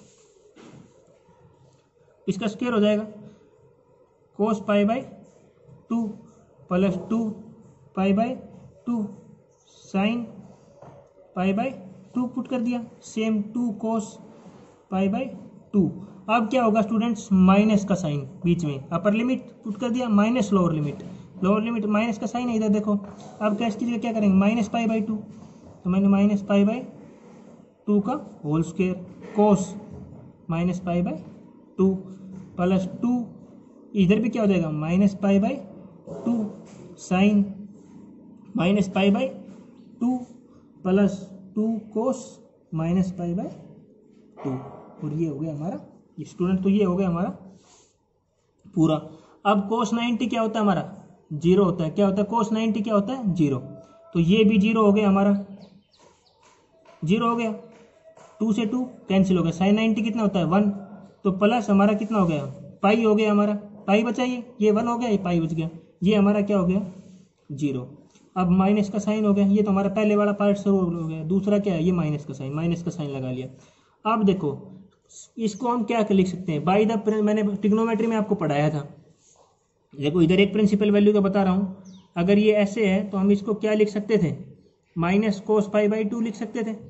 इसका स्क्वायर हो जाएगा cos π/2 प्लस 2 π/2 sin π/2 पुट कर दिया, सेम 2 cos π/2। अब क्या होगा स्टूडेंट्स, माइनस का साइन बीच में, अपर लिमिट पुट कर दिया माइनस लोअर लिमिट माइनस का साइन है इधर देखो। अब क्या इसकी जगह क्या करेंगे -π/2, तो मैंने -π/2 का होल स्क्वायर cos -π/2 प्लस 2, इधर भी क्या हो जाएगा -π/2 साइन -π/2 प्लस 2 cos -π/2, और ये हो गया हमारा स्टूडेंट। तो ये हो गया हमारा पूरा। अब cos 90 क्या होता है हमारा 0 होता है, क्या होता है cos 90 क्या होता है 0, तो ये भी 0 हो गया हमारा, 0 हो गया, 2 से 2 कैंसिल हो गया, sin 90 कितना होता है 1, तो प्लस हमारा कितना हो गया पाई हो गया, हमारा पाई बचा, ये 1 हो गया, ये पाई बच गया, ये हमारा क्या हो गया 0। अब माइनस का साइन हो गया, ये तो हमारा पहले वाला पार्ट शुरू हो गया, दूसरा क्या है ये माइनस का साइन लगा लिया। अब देखो इसको हम क्या लिख सकते हैं, बाय द, मैंने ट्रिग्नोमेट्री में आपको पढ़ाया था, देखो इधर एक प्रिंसिपल वैल्यू का बता रहा हूँ, अगर ये ऐसे है तो हम इसको क्या लिख सकते थे -cos π/2 लिख सकते थे,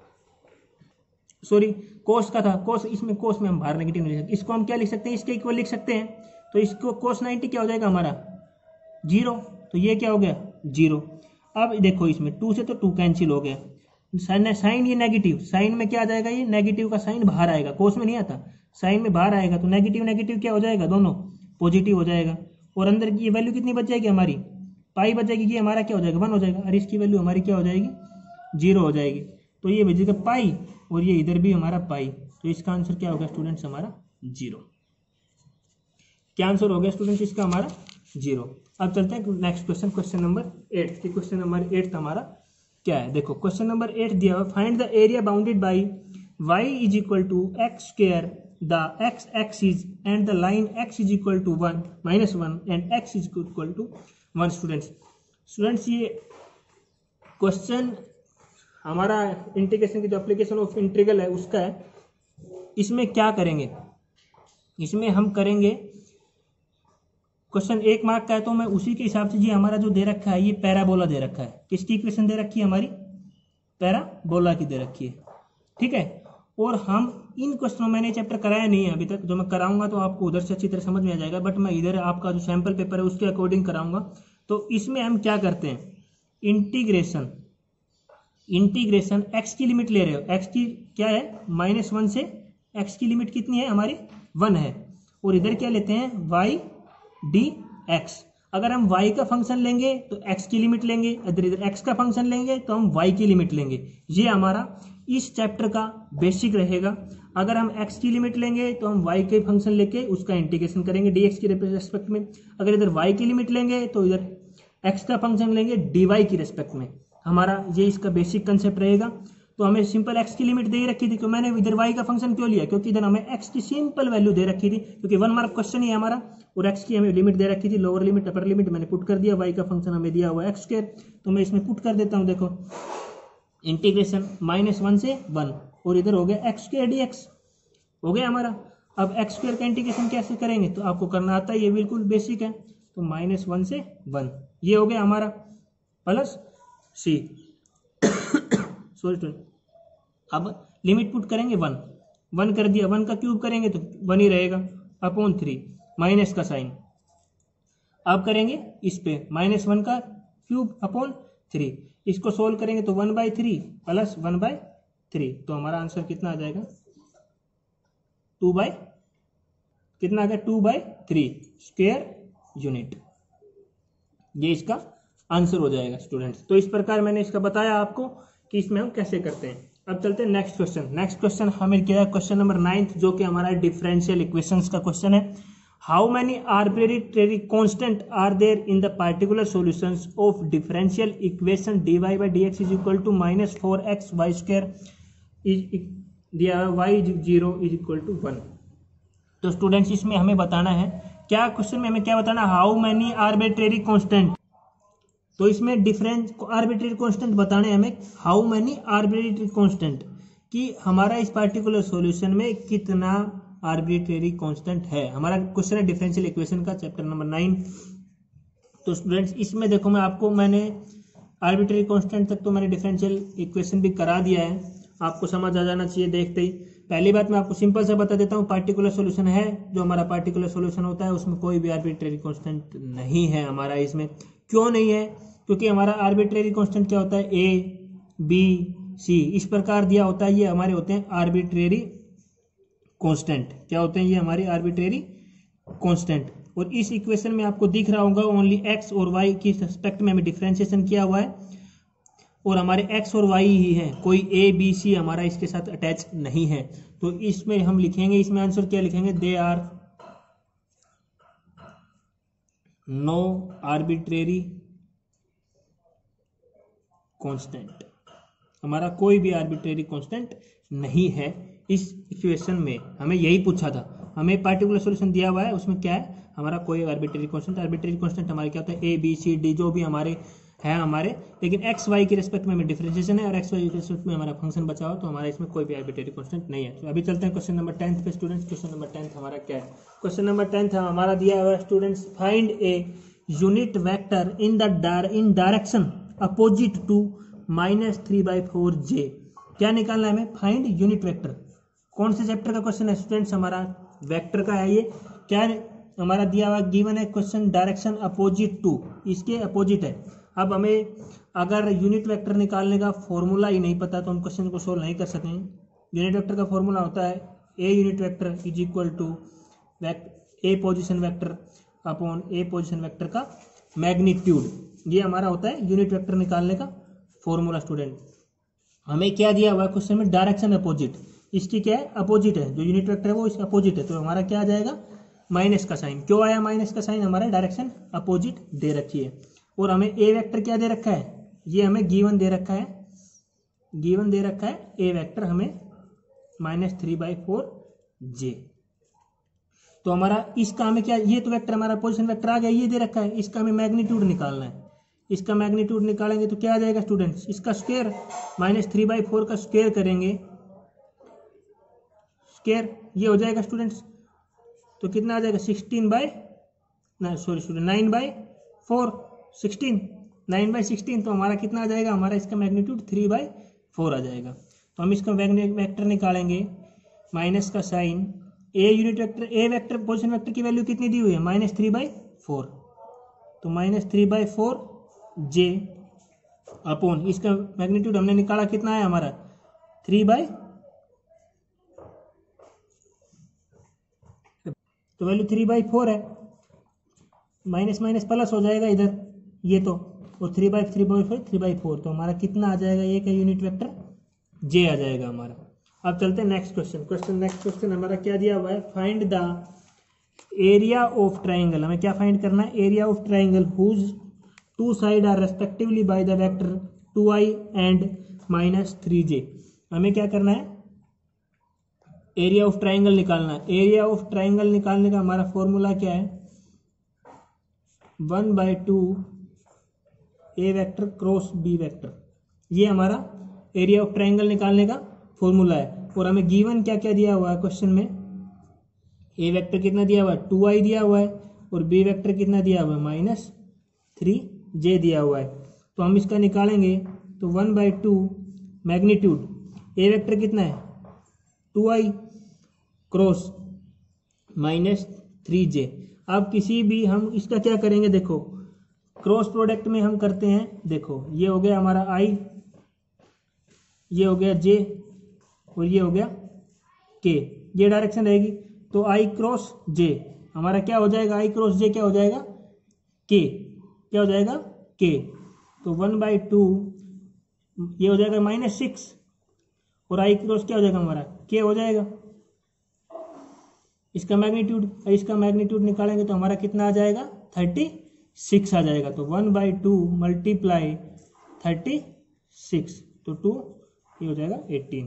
सॉरी कोस का था, कोस, इसमें कोस में हम बाहर नेगेटिव नहीं लिख सकते, इसको हम क्या लिख सकते हैं इसके इक्वल लिख सकते हैं, तो इसको cos 90 क्या हो जाएगा हमारा 0, तो ये क्या हो गया 0। अब देखो इसमें 2 से तो 2 कैंसिल हो गया, साइन ये नेगेटिव, साइन में क्या आ जाएगा, ये नेगेटिव का साइन बाहर आएगा, कोस में नहीं आता, साइन में बाहर आएगा, तो नेगेटिव नेगेटिव क्या हो जाएगा दोनों पॉजिटिव हो जाएगा, और अंदर की ये वैल्यू कितनी बच जाएगी हमारी पाई बच जाएगी, ये हमारा क्या हो जाएगा 1 हो जाएगा, और इसकी वैल्यू हमारी क्या हो जाएगी 0 हो जाएगी, तो ये बचेगा पाई, और ये इधर भी हमारा पाई, तो इसका आंसर क्या होगा स्टूडेंट्स हमारा 0। क्या आंसर हो गया स्टूडेंट्स इसका हमारा 0। अब चलते हैं नेक्स्ट क्वेश्चन, क्वेश्चन नंबर 8 की। क्वेश्चन नंबर 8 हमारा क्या है, देखो क्वेश्चन नंबर 8 दिया हुआ, find the area bounded by y is equal to x square the x axis and the line x is equal to 1 -1 and x is equal to 1। Students ये क्वेश्चन हमारा इंटीग्रेशन की जो एप्लीकेशन ऑफ इंटीग्रल है उसका है। इसमें क्या करेंगे, इसमें हम करेंगे क्वेश्चन 1 मार्क का है, तो मैं उसी के हिसाब से ये हमारा जो दे रखा है ये पैराबोला दे रखा है, किसकी इक्वेशन दे रखी है हमारी पैराबोला की दे रखी है, ठीक है। और हम इन क्वेश्चनों मैंने चैप्टर कराया नहीं है अभी तक, जो मैं कराऊंगा तो आपको उधर से अच्छी तरह समझ में आ जाएगा, बट मैं इधर आपका जो सैंपल पेपर है उसके अकॉर्डिंग कराऊंगा। तो इसमें हम क्या करते हैं, इंटीग्रेशन x की लिमिट ले रहे हो, x की क्या है -1 से x की लिमिट कितनी है हमारी 1 है, और इधर क्या लेते हैं y एक्स। अगर हम y का फंक्शन लेंगे तो x की लिमिट लेंगे, अगर इधर x का फंक्शन लेंगे तो हम y की लिमिट लेंगे। ये हमारा इस चैप्टर का बेसिक रहेगा। अगर हम x की लिमिट लेंगे तो हम y के फंक्शन लेके उसका इंटीग्रेशन करेंगे dx के रेस्पेक्ट में। अगर इधर y की लिमिट लेंगे तो इधर x का फंक्शन लेंगे dy की रेस्पेक्ट में। हमारा ये इसका बेसिक कंसेप्ट रहेगा। तो हमें सिंपल x की लिमिट दे रखी थी, तो मैंने इधर y का फंक्शन क्यों लिया, क्योंकि इधर हमें x की सिंपल वैल्यू दे रखी थी, क्योंकि 1 मार्क क्वेश्चन ही है हमारा, और x की हमें लिमिट दे रखी थी, लोअर लिमिट अपर लिमिट मैंने पुट कर दिया। y का फंक्शन हमें दिया हुआ x स्क्वायर, तो मैं इसमें पुट कर देता हूँ। देखो इंटीग्रेशन -1 से 1, और इधर हो गया x स्क्वायर dx हो गया हमारा। अब x स्क्वायर का इंटीग्रेशन कैसे करेंगे, तो आपको करना आता है, ये बिल्कुल बेसिक है। तो -1 से 1 ये हो गया हमारा, प्लस c सॉरी। अब लिमिट पुट करेंगे 1 कर दिया, 1 का क्यूब करेंगे तो 1 ही रहेगा, अपॉन 3 माइनस का साइन। अब करेंगे इस पे -1 का क्यूब अपॉन 3, इसको सोल्व करेंगे तो 1/3 प्लस 1/3, तो हमारा आंसर कितना आ जाएगा, 2/, कितना आ गया 2/3 स्क्वायर यूनिट। ये इसका आंसर हो जाएगा स्टूडेंट्स। तो इस प्रकार मैंने इसका बताया आपको कि इसमें हम कैसे करते हैं। अब चलते हैं नेक्स्ट क्वेश्चन। नेक्स्ट क्वेश्चन हमें क्या है, क्वेश्चन नंबर 9, जो कि हमारा डिफरेंशियल इक्वेशंस का क्वेश्चन है। How many arbitrary constant are there in the particular solutions of differential equation dy/dx is equal to -4x y square y 0 is equal to 1। तो स्टूडेंट्स इसमें हमें बताना है, क्या क्वेश्चन में हमें क्या बताना, हाउ मेनी आर्बिट्रेरी कांस्टेंट। तो इसमें डिफरेंस आर्बिट्रेरी कांस्टेंट बताने हैं हमें, हाउ मेनी आर्बिट्रेरी कांस्टेंट, कि हमारा इस पार्टिकुलर सॉल्यूशन में कितना आर्बिट्रेरी कांस्टेंट है। हमारा क्वेश्चन है डिफरेंशियल इक्वेशन का, चैप्टर नंबर 9। तो स्टूडेंट्स इसमें देखो मैंने आर्बिट्रेरी कांस्टेंट तक तो मैंने डिफरेंशियल इक्वेशन भी करा दिया है, आपको समझ आ जाना चाहिए देखते ही। पहली बात मैं आपको सिंपल सा बता देता हूँ, पार्टिकुलर सॉल्यूशन है, जो हमारा पार्टिकुलर सॉल्यूशन होता है उसमें कोई भी आर्बिट्रेरी कांस्टेंट नहीं है हमारा। इसमें क्यों नहीं है, क्योंकि हमारा आर्बिट्रेरी कांस्टेंट क्या होता है, a b c इस प्रकार दिया होता है, ये हमारे होते हैं आर्बिट्रेरी कांस्टेंट। क्या होते हैं ये हमारे आर्बिट्रेरी कांस्टेंट। और इस इक्वेशन में आपको दिख रहा होगा ओनली x और y की रिस्पेक्ट में हमें डिफरेंशिएशन किया हुआ है, और हमारे x और y ही है, कोई a b c हमारा इसके साथ अटैच नहीं है। तो इसमें हम लिखेंगे, इसमें आंसर क्या लिखेंगे, they are no arbitrary constant, हमारा कोई भी आर्बिट्रेरी कांस्टेंट नहीं है इस इक्वेशन में। हमें यही पूछा था, हमें पार्टिकुलर सॉल्यूशन दिया हुआ है, उसमें क्या है, हमारा कोई आर्बिट्रेरी कांस्टेंट। आर्बिट्रेरी कांस्टेंट हमारे क्या होता है, a b c d जो भी हमारे है हमारे, लेकिन x y के रिस्पेक्ट में हमें डिफरेंशिएशन है, और x y के रिस्पेक्ट में हमारा फंक्शन बचा हो, तो हमारा इसमें कोई भी आर्बिट्रेरी कांस्टेंट नहीं है। तो अभी चलते हैं क्वेश्चन नंबर 10 पे स्टूडेंट्स। क्वेश्चन नंबर 10 हमारा क्या है, क्वेश्चन नंबर 10 हमारा दिया हुआ है students, find a unit vector in direction opposite to -3/4j। क्या निकालना है हमें, फाइंड यूनिट वेक्टर। कौन से चैप्टर का क्वेश्चन है स्टूडेंट्स, हमारा वेक्टर का है ये। क्या हमारा दिया हुआ गिवन है क्वेश्चन, डायरेक्शन अपोजिट टू, इसके अपोजिट है। अब हमें अगर यूनिट वेक्टर निकालने का फॉर्मूला ही नहीं पता तो हम क्वेश्चन को सोल्व नहीं कर सकते हैं। यूनिट वेक्टर का फॉर्मूला होता है a unit vector is equal to a position vector upon a position vector का मैग्नीट्यूड। ये हमारा होता है यूनिट वेक्टर निकालने का फॉर्मूला। स्टूडेंट हमें क्या दिया हुआ है क्वेश्चन में, डायरेक्शन अपोजिट, इसकी क्या है, अपोजिट है, जो यूनिट वेक्टर है वो इसका अपोजिट है, तो हमारा क्या आ जाएगा, माइनस का साइन। क्यों आया माइनस का साइन, हमारा डायरेक्शन अपोजिट दे रखी है। और हमें ए वेक्टर क्या दे रखा है, ये हमें गिवन दे रखा है, गिवन दे रखा है ए वेक्टर हमें -3/4j। तो हमारा इसका हमें क्या, ये तो वेक्टर हमारा पोजीशन वेक्टर आ गया, ये दे रखा है, इसका हमें मैग्नीट्यूड निकालना है। इसका मैग्नीट्यूड निकालेंगे तो क्या आ जाएगा स्टूडेंट्स, इसका स्क्वायर, -3/4 का स्क्वायर करेंगे, स्क्वायर ये हो जाएगा स्टूडेंट्स, तो कितना आ जाएगा 9/4 16, 9/16, तो हमारा कितना आ जाएगा, हमारा इसका मैग्नीट्यूड 3/4 आ जाएगा। तो हम इसका वेक्टर निकालेंगे, माइनस का sign, a unit vector, a vector position vector की वैल्यू कितनी दी हुई है, -3/4, तो -3/4j अपॉन इसका मैग्नीट्यूड हमने निकाला कितना है हमारा 3/, तो वैल्यू 3/4 है, माइनस माइनस प्लस हो जाएगा इधर, ये तो, और 3/3/5 3/4, तो हमारा कितना आ जाएगा, ये का यूनिट वेक्टर जे आ जाएगा हमारा। अब चलते हैं नेक्स्ट क्वेश्चन। नेक्स्ट क्वेश्चन हमारा क्या दिया हुआ है, find the area of triangle. हमें क्या फाइंड करना है, area of triangle whose two side are respectively by the vector 2i and -3j। हमें क्या करना है, एरिया ऑफ ट्राइंगल निकालना है। एरिया ऑफ ट्राइंगल निकालने का हमारा फॉर्मूला क्या है, 1/2 a vector cross b vector, ये हमारा एरिया ऑफ ट्राइंगल निकालने का फॉर्मूला है। और हमें गिवन क्या क्या दिया हुआ है क्वेश्चन में, ए वेक्टर कितना दिया हुआ है, 2i दिया हुआ है, और बी वेक्टर कितना दिया हुआ है, -3j दिया हुआ है। तो हम इसका निकालेंगे, तो 1/2 मैग्नीट्यूड, ए वेक्टर कितना है 2i क्रॉस -3j। अब किसी भी हम इसका क्या करेंगे, देखो क्रॉस प्रोडक्ट में हम करते हैं, देखो ये हो गया हमारा i, ये हो गया j, और ये हो गया k, ये डायरेक्शन रहेगी। तो i क्रॉस j हमारा क्या हो जाएगा, i क्रॉस j क्या हो जाएगा, k, क्या हो जाएगा k। तो 1/2 ये हो जाएगा -6, और i क्रॉस क्या हो जाएगा हमारा k हो जाएगा, इसका मैग्नीट्यूड निकालेंगे तो हमारा कितना आ जाएगा, 36 आ जाएगा। तो 1/2 मल्टीप्लाई 36, तो 2, ये हो जाएगा 18,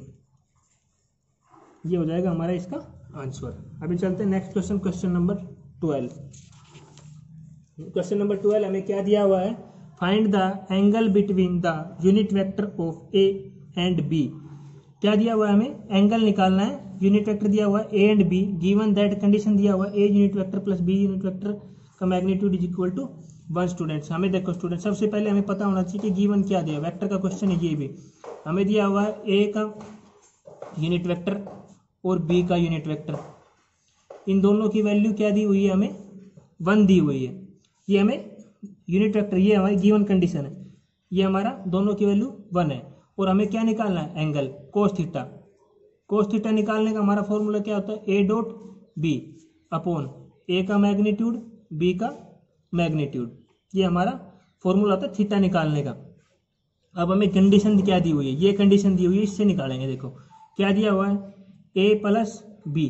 ये हो जाएगा हमारा इसका आंसर। अभी चलते हैं next question, question number 12। Question number 12 हमें क्या दिया हुआ है, find the angle between the unit vector of A and b. क्या दिया हुआ है, हमें एंगल निकालना है, यूनिट वेक्टर दिया हुआ है ए and b, given that condition दिया हुआ है a unit vector plus b unit vector का magnitude is equal to 1। Students हमें देखो स्टूडेंट, सबसे पहले हमें पता होना चाहिए कि गिवन क्या दिया, वेक्टर का क्वेश्चन है ये भी। हमें दिया हुआ है ए का यूनिट वेक्टर और बी का यूनिट वेक्टर, इन दोनों की वैल्यू क्या दी हुई है, हमें 1 दी हुई है। ये हमें यूनिट वेक्टर, ये हमारी गिवन कंडीशन है, ये हमारा दोनों की वैल्यू 1 है। और हमें क्या निकालना है, angle cos theta. Cos theta निकालने का हमारा फॉर्मूला क्या होता है, a dot b upon a का मैग्नीट्यूड बी का मैग्नीट्यूड, ये हमारा फॉर्मूला होता है थीटा निकालने का। अब हमें कंडीशन क्या दी हुई है, ये कंडीशन दी हुई है, इससे निकालेंगे। देखो क्या दिया हुआ है, ए प्लस बी,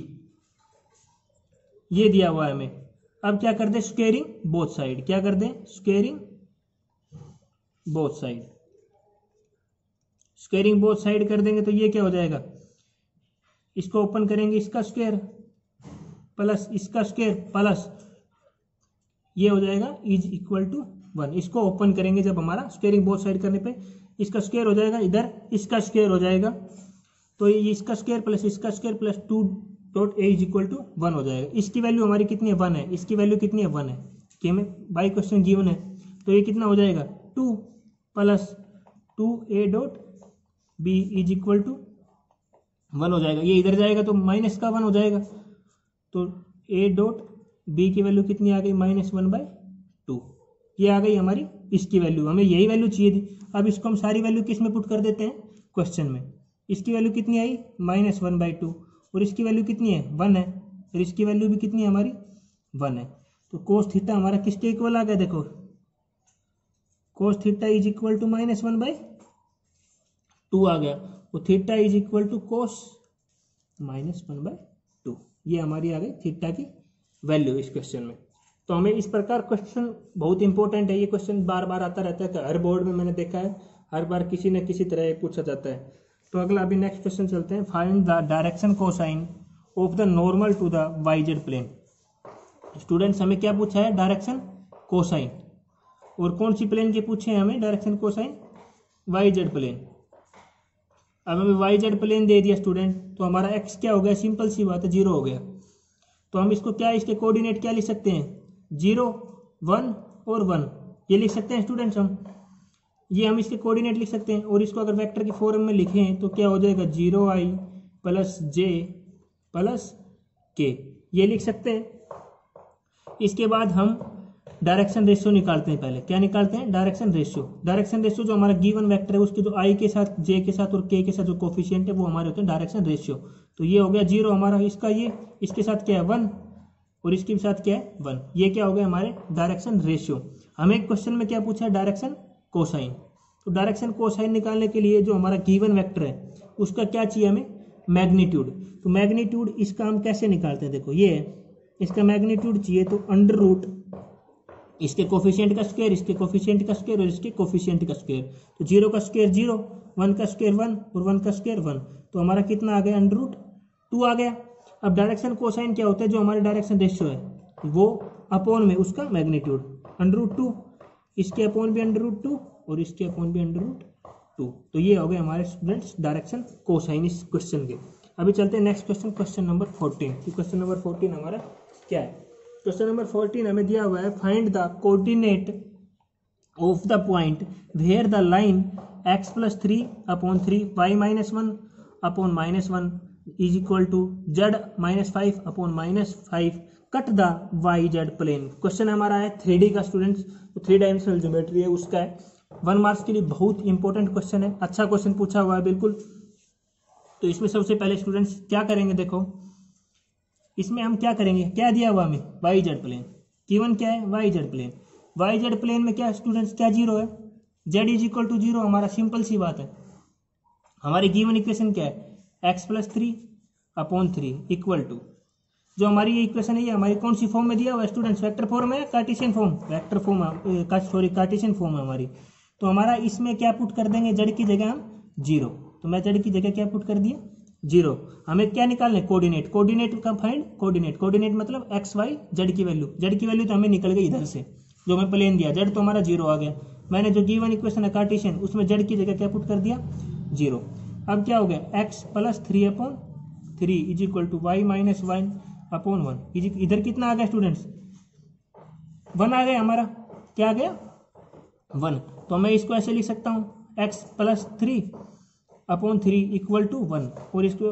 ये दिया हुआ है हमें। अब क्या कर दें, स्क्वेयरिंग बोथ साइड, क्या कर दें, squaring both side. Squaring both side कर देंगे तो ये क्या हो जाएगा, इसको ओपन करेंगे, इसका स्क्वायर प्लस इसका स्क्वायर प्लस ये हो जाएगा इज इक्वल टू 1। इसको ओपन करेंगे जब हमारा स्क्वेयरिंग बोथ साइड करने पे, इसका स्क्वायर हो जाएगा, इधर इसका स्क्वायर हो जाएगा, तो ये इसका स्क्वायर प्लस इसका square plus 2 dot a is equal to 1 हो जाएगा। इसकी वैल्यू हमारी कितनी है, 1 है, इसकी वैल्यू कितनी है, 1 है, कि हमें बाई क्वेश्चन गिवन है। तो ये कितना हो जाएगा, 2 plus 2a dot b is equal to 1 हो जाएगा। ये इधर जाएगा तो माइनस का 1 हो जाएगा, तो a डॉट बी की वैल्यू कितनी आ गई, -1/2, ये आ गई हमारी इसकी वैल्यू। हमें यही वैल्यू चाहिए थी। अब इसको हम सारी वैल्यू किस में पुट कर देते हैं, क्वेश्चन में। इसकी वैल्यू कितनी आई, -1/2, और इसकी वैल्यू कितनी है, 1 है, और इसकी वैल्यू भी कितनी है हमारी, 1 है। तो कोस थीटा हमारा किसके इक्वल आ गया, देखो cos theta is equal to -1/2 आ गया, और theta is equal to cos -1/2, ये हमारी आ गई थीटा की वैल्यू इस क्वेश्चन में। तो हमें इस प्रकार क्वेश्चन बहुत इंपॉर्टेंट है, ये क्वेश्चन बार बार आता रहता है, कि हर बोर्ड में मैंने देखा है, हर बार किसी न किसी तरह ये पूछा जाता है। तो अगला अभी नेक्स्ट क्वेश्चन चलते हैं, find the direction cosine of the normal to the y z plane. Students हमें क्या पूछा है, डायरेक्शन कोसाइन, और कौन सी प्लेन के पूछे हैं हमें direction cosine, y z plane. अब हमें वाई जेड प्लेन दे दिया स्टूडेंट, तो हमारा एक्स क्या हो गया, सिंपल सी बात है 0 हो गया। तो हम इसको क्या, इसके कोऑर्डिनेट क्या लिख सकते हैं, 0 1 और 1, ये लिख सकते हैं स्टूडेंट्स हम, ये हम इसके कोऑर्डिनेट लिख सकते हैं। और इसको अगर वेक्टर की फॉर्म में लिखें तो क्या हो जाएगा, 0i plus j plus k, ये लिख सकते हैं। इसके बाद हम डायरेक्शन रेशियो निकालते हैं। पहले क्या निकालते हैं, डायरेक्शन रेशियो। डायरेक्शन रेशियो जो हमारा गिवन वेक्टर है उसके जो i के साथ, j के साथ और k के साथ जो कोफिशिएंट है वो हमारे होते हैं डायरेक्शन रेशियो। तो ये हो गया 0 हमारा, इसका ये, इसके साथ क्या है 1, और इसके साथ क्या है 1। ये क्या हो गया हमारे डायरेक्शन रेशियो। हमें एक क्वेश्चन में क्या पूछा है, डायरेक्शन कोसाइन। तो डायरेक्शन कोसाइन निकालने के लिए जो हमारा गिवन वेक्टर है उसका क्या चाहिए हमें, मैग्नीट्यूड। तो मैग्नीट्यूड इसका हम कैसे निकालते हैं, देखो ये है, इसका मैग्नीट्यूड चाहिए तो अंडर रूट इसके कोफिशिएंट का स्क्वायर, इसके कोफिशिएंट का स्क्वायर और इसके कोफिशिएंट का स्क्वायर। तो 0 का स्क्वायर 0, 1 का स्क्वायर 1 और 1 का स्क्वायर 1। तो हमारा कितना आ गया, अंडर रूट 2 आ गया। अब डायरेक्शन कोसाइन क्या होता है, जो हमारे डायरेक्शन रेशियो है वो अपॉन में उसका मैग्नीट्यूड अंडर रूट 2, इसके अपॉन भी अंडर रूट 2 और इसके अपॉन भी अंडर रूट 2। तो ये हो गए हमारे स्टूडेंट्स डायरेक्शन कोसाइन इस क्वेश्चन के। अभी चलते हैं next question, question number 14। Question number 14 हमारा क्या है, क्वेश्चन नंबर 14 हमें दिया हुआ है, find the coordinate of the point where the line x+3/3 y-1 upon -1 is equal to z-5 upon -5 cut the YZ plane. Question हमारा है 3D का स्टूडेंट्स, तो 3 डायमेंशनल ज्योमेट्री है उसका है, 1 मार्क्स के लिए बहुत इंपॉर्टेंट क्वेश्चन है, अच्छा क्वेश्चन पूछा हुआ है बिल्कुल। तो इसमें सबसे पहले स्टूडेंट्स क्या करेंगे, देखो इसमें हम क्या करेंगे, क्या दिया हुआ हमें YZ प्लेन, गिवन क्या है YZ प्लेन। YZ प्लेन में क्या स्टूडेंट्स, क्या 0 है, Z इज इक्वल टू 0। हमारा सिंपल सी बात है, हमारी गिवन इक्वेशन क्या है, x+3/3 इक्वल टू, जो हमारी ये इक्वेशन है ये हमारी कौन सी फॉर्म में दिया हुआ है स्टूडेंट्स, वेक्टर फॉर्म है, Cartesian form, vector form Cartesian form है हमारी। तो हमारा इसमें क्या पुट कर देंगे, जेड की जगह हम 0। तो मैं जेड की जगह क्या पुट कर दिया 0। हमें क्या निकालना है, कोऑर्डिनेट। कोऑर्डिनेट का फाइंड कोऑर्डिनेट मतलब एक्स वाई जेड की वैल्यू तो हमें निकल गई इधर से, जो हमें प्लेन दिया, जेड तो हमारा 0 आ गया। मैंने जो गिवन इक्वेशन है कार्टेशियन उसमें जेड की जगह क्या पुट कर दिया 0। अब क्या हो गया, x+3/3 is equal to y-1/1। इधर कितना आ गया स्टूडेंट्स, 1 आ गया हमारा, क्या आ गया 1। तो मैं इसको ऐसे लिख सकता हूँ x+3/3 इक्वल टू 1 और इसको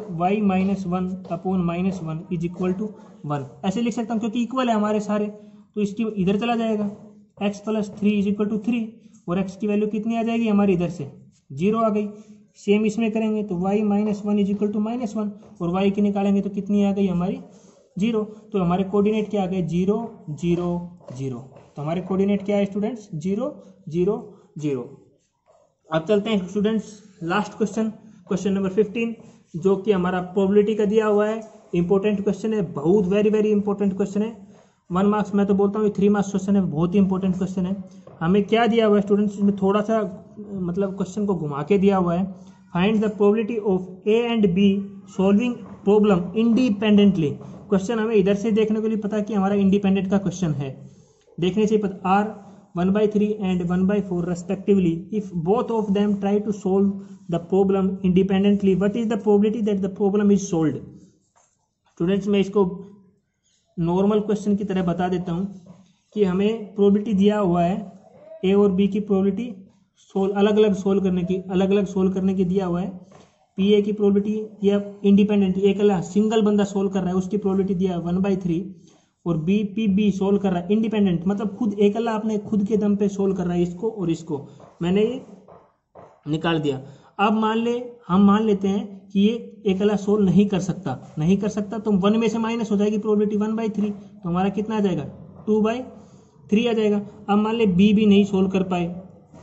y-1/1 इज इक्वल टू 1 ऐसे लिख सकता हूँ, क्योंकि इक्वल है हमारे सारे। तो इसकी इधर चला जाएगा, x+3 इज इक्वल टू 3 और x की वैल्यू कितनी आ जाएगी हमारी, इधर से 0 आ गई। सेम इसमें करेंगे तो y-1 इज इक्वल टू -1 और y की निकालेंगे तो कितनी आ गई हमारी 0। तो हमारे कोऑर्डिनेट क्या आ गए 0 0 0। तो हमारे कोऑर्डिनेट क्या है स्टूडेंट्स 0 0 0। अब चलते हैं students last question, question number 15, जो कि हमारा प्रोबेबिलिटी का दिया हुआ है। इंपॉर्टेंट क्वेश्चन है, बहुत वेरी इंपॉर्टेंट क्वेश्चन है, 1 मार्क्स मैं तो बोलता हूँ 3 मार्क्स क्वेश्चन है, बहुत ही इंपॉर्टेंट क्वेश्चन है। हमें क्या दिया हुआ है स्टूडेंट्स, इसमें थोड़ा सा मतलब क्वेश्चन को घुमा के दिया हुआ है, find the probability of A and B solving problem independently. Question हमें इधर से देखने के लिए पता कि हमारा इंडिपेंडेंट का क्वेश्चन है, देखने से पता are 1/3 and 1/4 respectively. If both of them try to solve the problem independently, what is the probability that the problem is solved? Students मैं इसको नॉर्मल क्वेश्चन की तरह बता देता हूँ कि हमें प्रोबेबिलिटी दिया हुआ है ए और बी की प्रोबेबिलिटी अलग अलग सोल्व करने की दिया हुआ है। पी ए की प्रोबेबिलिटी या इंडिपेंडेंट एक सिंगल बंदा सोल्व कर रहा है उसकी प्रोबेबिलिटी दिया है 1/3 और बी सोल्व कर रहा है इंडिपेंडेंट मतलब खुद एकला अपने खुद के दम पे सोल्व कर रहा है इसको और इसको, मैंने ये निकाल दिया। अब हम मान लेते हैं कि ये एकला सोल्व नहीं कर सकता तो 1 में से माइनस हो जाएगी प्रोबेबिलिटी 1/3, तो हमारा कितना आ जाएगा 2/3 आ जाएगा। अब मान ले बी भी नहीं सोल्व कर पाए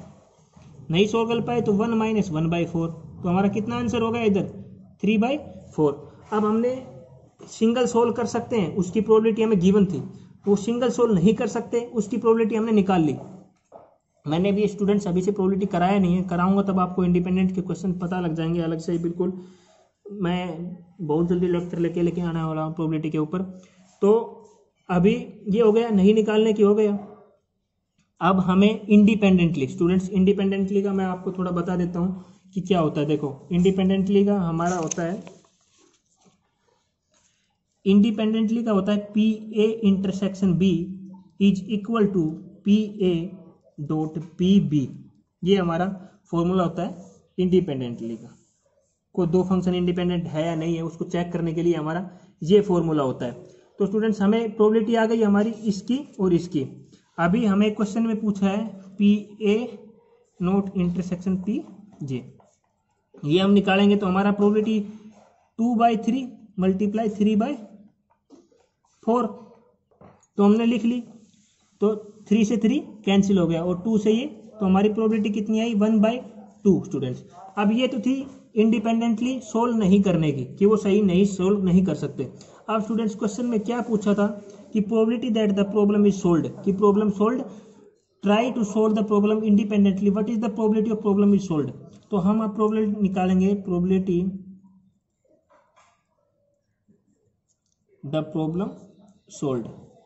तो 1 - 1/4, तो हमारा कितना आंसर होगा इधर 3/4। अब हमने सिंगल सोल्व कर सकते हैं, उसकी प्रोबेबिलिटी हमें गिवन थी, तो सिंगल सोल्व नहीं कर सकते उसकी प्रोबेबिलिटी हमने निकाल ली। मैंने भी स्टूडेंट्स अभी से प्रोबेबिलिटी कराया नहीं है, कराऊंगा तब आपको इंडिपेंडेंट के क्वेश्चन पता लग जाएंगे अलग से ही बिल्कुल। मैं बहुत जल्दी लेक्चर लेके आने वाला हूँ प्रोबेबिलिटी के ऊपर। तो अभी ये हो गया, नहीं निकालने की हो गया। अब हमें इंडिपेंडेंटली स्टूडेंट्स इंडिपेंडेंटली का मैं आपको थोड़ा बता देता हूँ कि क्या होता है। देखो इंडिपेंडेंटली का हमारा होता है P A intersection B is equal to P A dot P B. ये हमारा फॉर्मूला होता है इंडिपेंडेंटली का। कोई दो फंक्शन इंडिपेंडेंट है या नहीं है उसको चेक करने के लिए हमारा ये फॉर्मूला होता है। तो स्टूडेंट्स हमें प्रोबेबिलिटी आ गई हमारी इसकी और इसकी। अभी हमें क्वेश्चन में पूछा है P A not intersection P J, ये हम निकालेंगे तो हमारा प्रोबेबिलिटी 2/3 × 3/4 तो हमने लिख ली, तो 3 से 3 कैंसिल हो गया और 2 से ये, तो हमारी प्रोबेबिलिटी कितनी आई 1/2 स्टूडेंट्स। अब ये तो थी इंडिपेंडेंटली सोल्व नहीं करने की, कि वो सही नहीं सोल्व नहीं कर सकते। अब स्टूडेंट्स क्वेश्चन में क्या पूछा था कि probability that the problem is solved, कि problem solved, try to solve the problem independently, what is the probability of problem is solved. तो हम अब प्रोबेबिलिटी निकालेंगे, प्रोबेबिलिटी द प्रॉब्लम सोल्व्ड।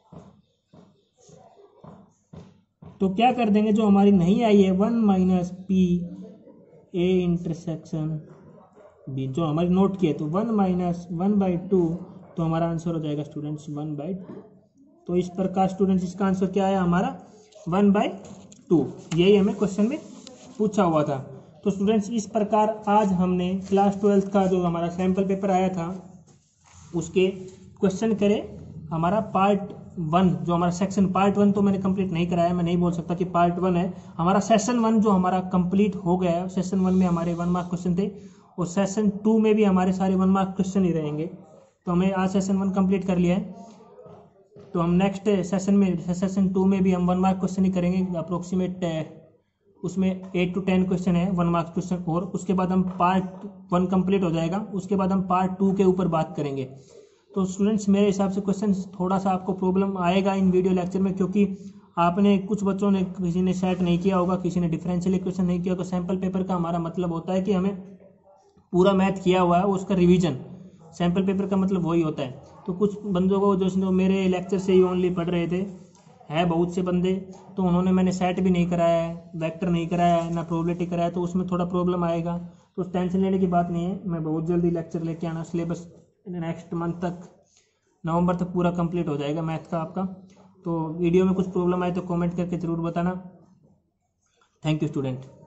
तो क्या कर देंगे, जो हमारी नहीं आई है 1 - p a इंटरसेक्शन b, जो हमारी नोट की है, तो 1 - 1/2, तो हमारा आंसर हो जाएगा स्टूडेंट्स 1/2। तो इस प्रकार स्टूडेंट्स इसका आंसर क्या आया हमारा 1/2। यही हमें क्वेश्चन में पूछा हुआ था। तो स्टूडेंट्स इस प्रकार आज हमने क्लास 12th का जो हमारा सैम्पल पेपर आया था उसके क्वेश्चन करे। हमारा पार्ट 1 जो हमारा सेक्शन पार्ट 1 तो मैंने कंप्लीट नहीं कराया, मैं नहीं बोल सकता कि पार्ट 1 है। हमारा सेशन 1 जो हमारा कंप्लीट हो गया है, सेशन 1 में हमारे 1 मार्क क्वेश्चन थे और सेशन 2 में भी हमारे सारे 1 मार्क क्वेश्चन ही रहेंगे। तो हमें आज सेशन 1 कंप्लीट कर लिया है, तो हम नेक्स्ट सेशन में सेशन 2 में भी हम 1 मार्क क्वेश्चन ही करेंगे अप्रोक्सीमेट, उसमें 8 to 10 क्वेश्चन है 1 मार्क क्वेश्चन, और उसके बाद हम पार्ट 1 कंप्लीट हो जाएगा, उसके बाद हम पार्ट 2 के ऊपर बात करेंगे। तो स्टूडेंट्स मेरे हिसाब से क्वेश्चन थोड़ा सा आपको प्रॉब्लम आएगा इन वीडियो लेक्चर में, क्योंकि आपने कुछ बच्चों ने, किसी ने सेट नहीं किया होगा, किसी ने डिफरेंशियल इक्वेशन नहीं किया होगा। सैम्पल पेपर का हमारा मतलब होता है कि हमें पूरा मैथ किया हुआ है उसका रिवीजन, सैम्पल पेपर का मतलब वही होता है। तो कुछ बंदों को जो मेरे लेक्चर से ही ओनली पढ़ रहे थे, है बहुत से बंदे, तो उन्होंने मैंने सेट भी नहीं कराया है, वेक्टर नहीं कराया है, ना प्रोबेबिलिटी कराया, तो उसमें थोड़ा प्रॉब्लम आएगा। तो टेंशन लेने की बात नहीं है, मैं बहुत जल्दी लेक्चर लेके आना, सिलेबस नेक्स्ट मंथ तक, नवंबर तक पूरा कंप्लीट हो जाएगा मैथ का आपका। तो वीडियो में कुछ प्रॉब्लम आए तो कमेंट करके ज़रूर बताना। Thank you student.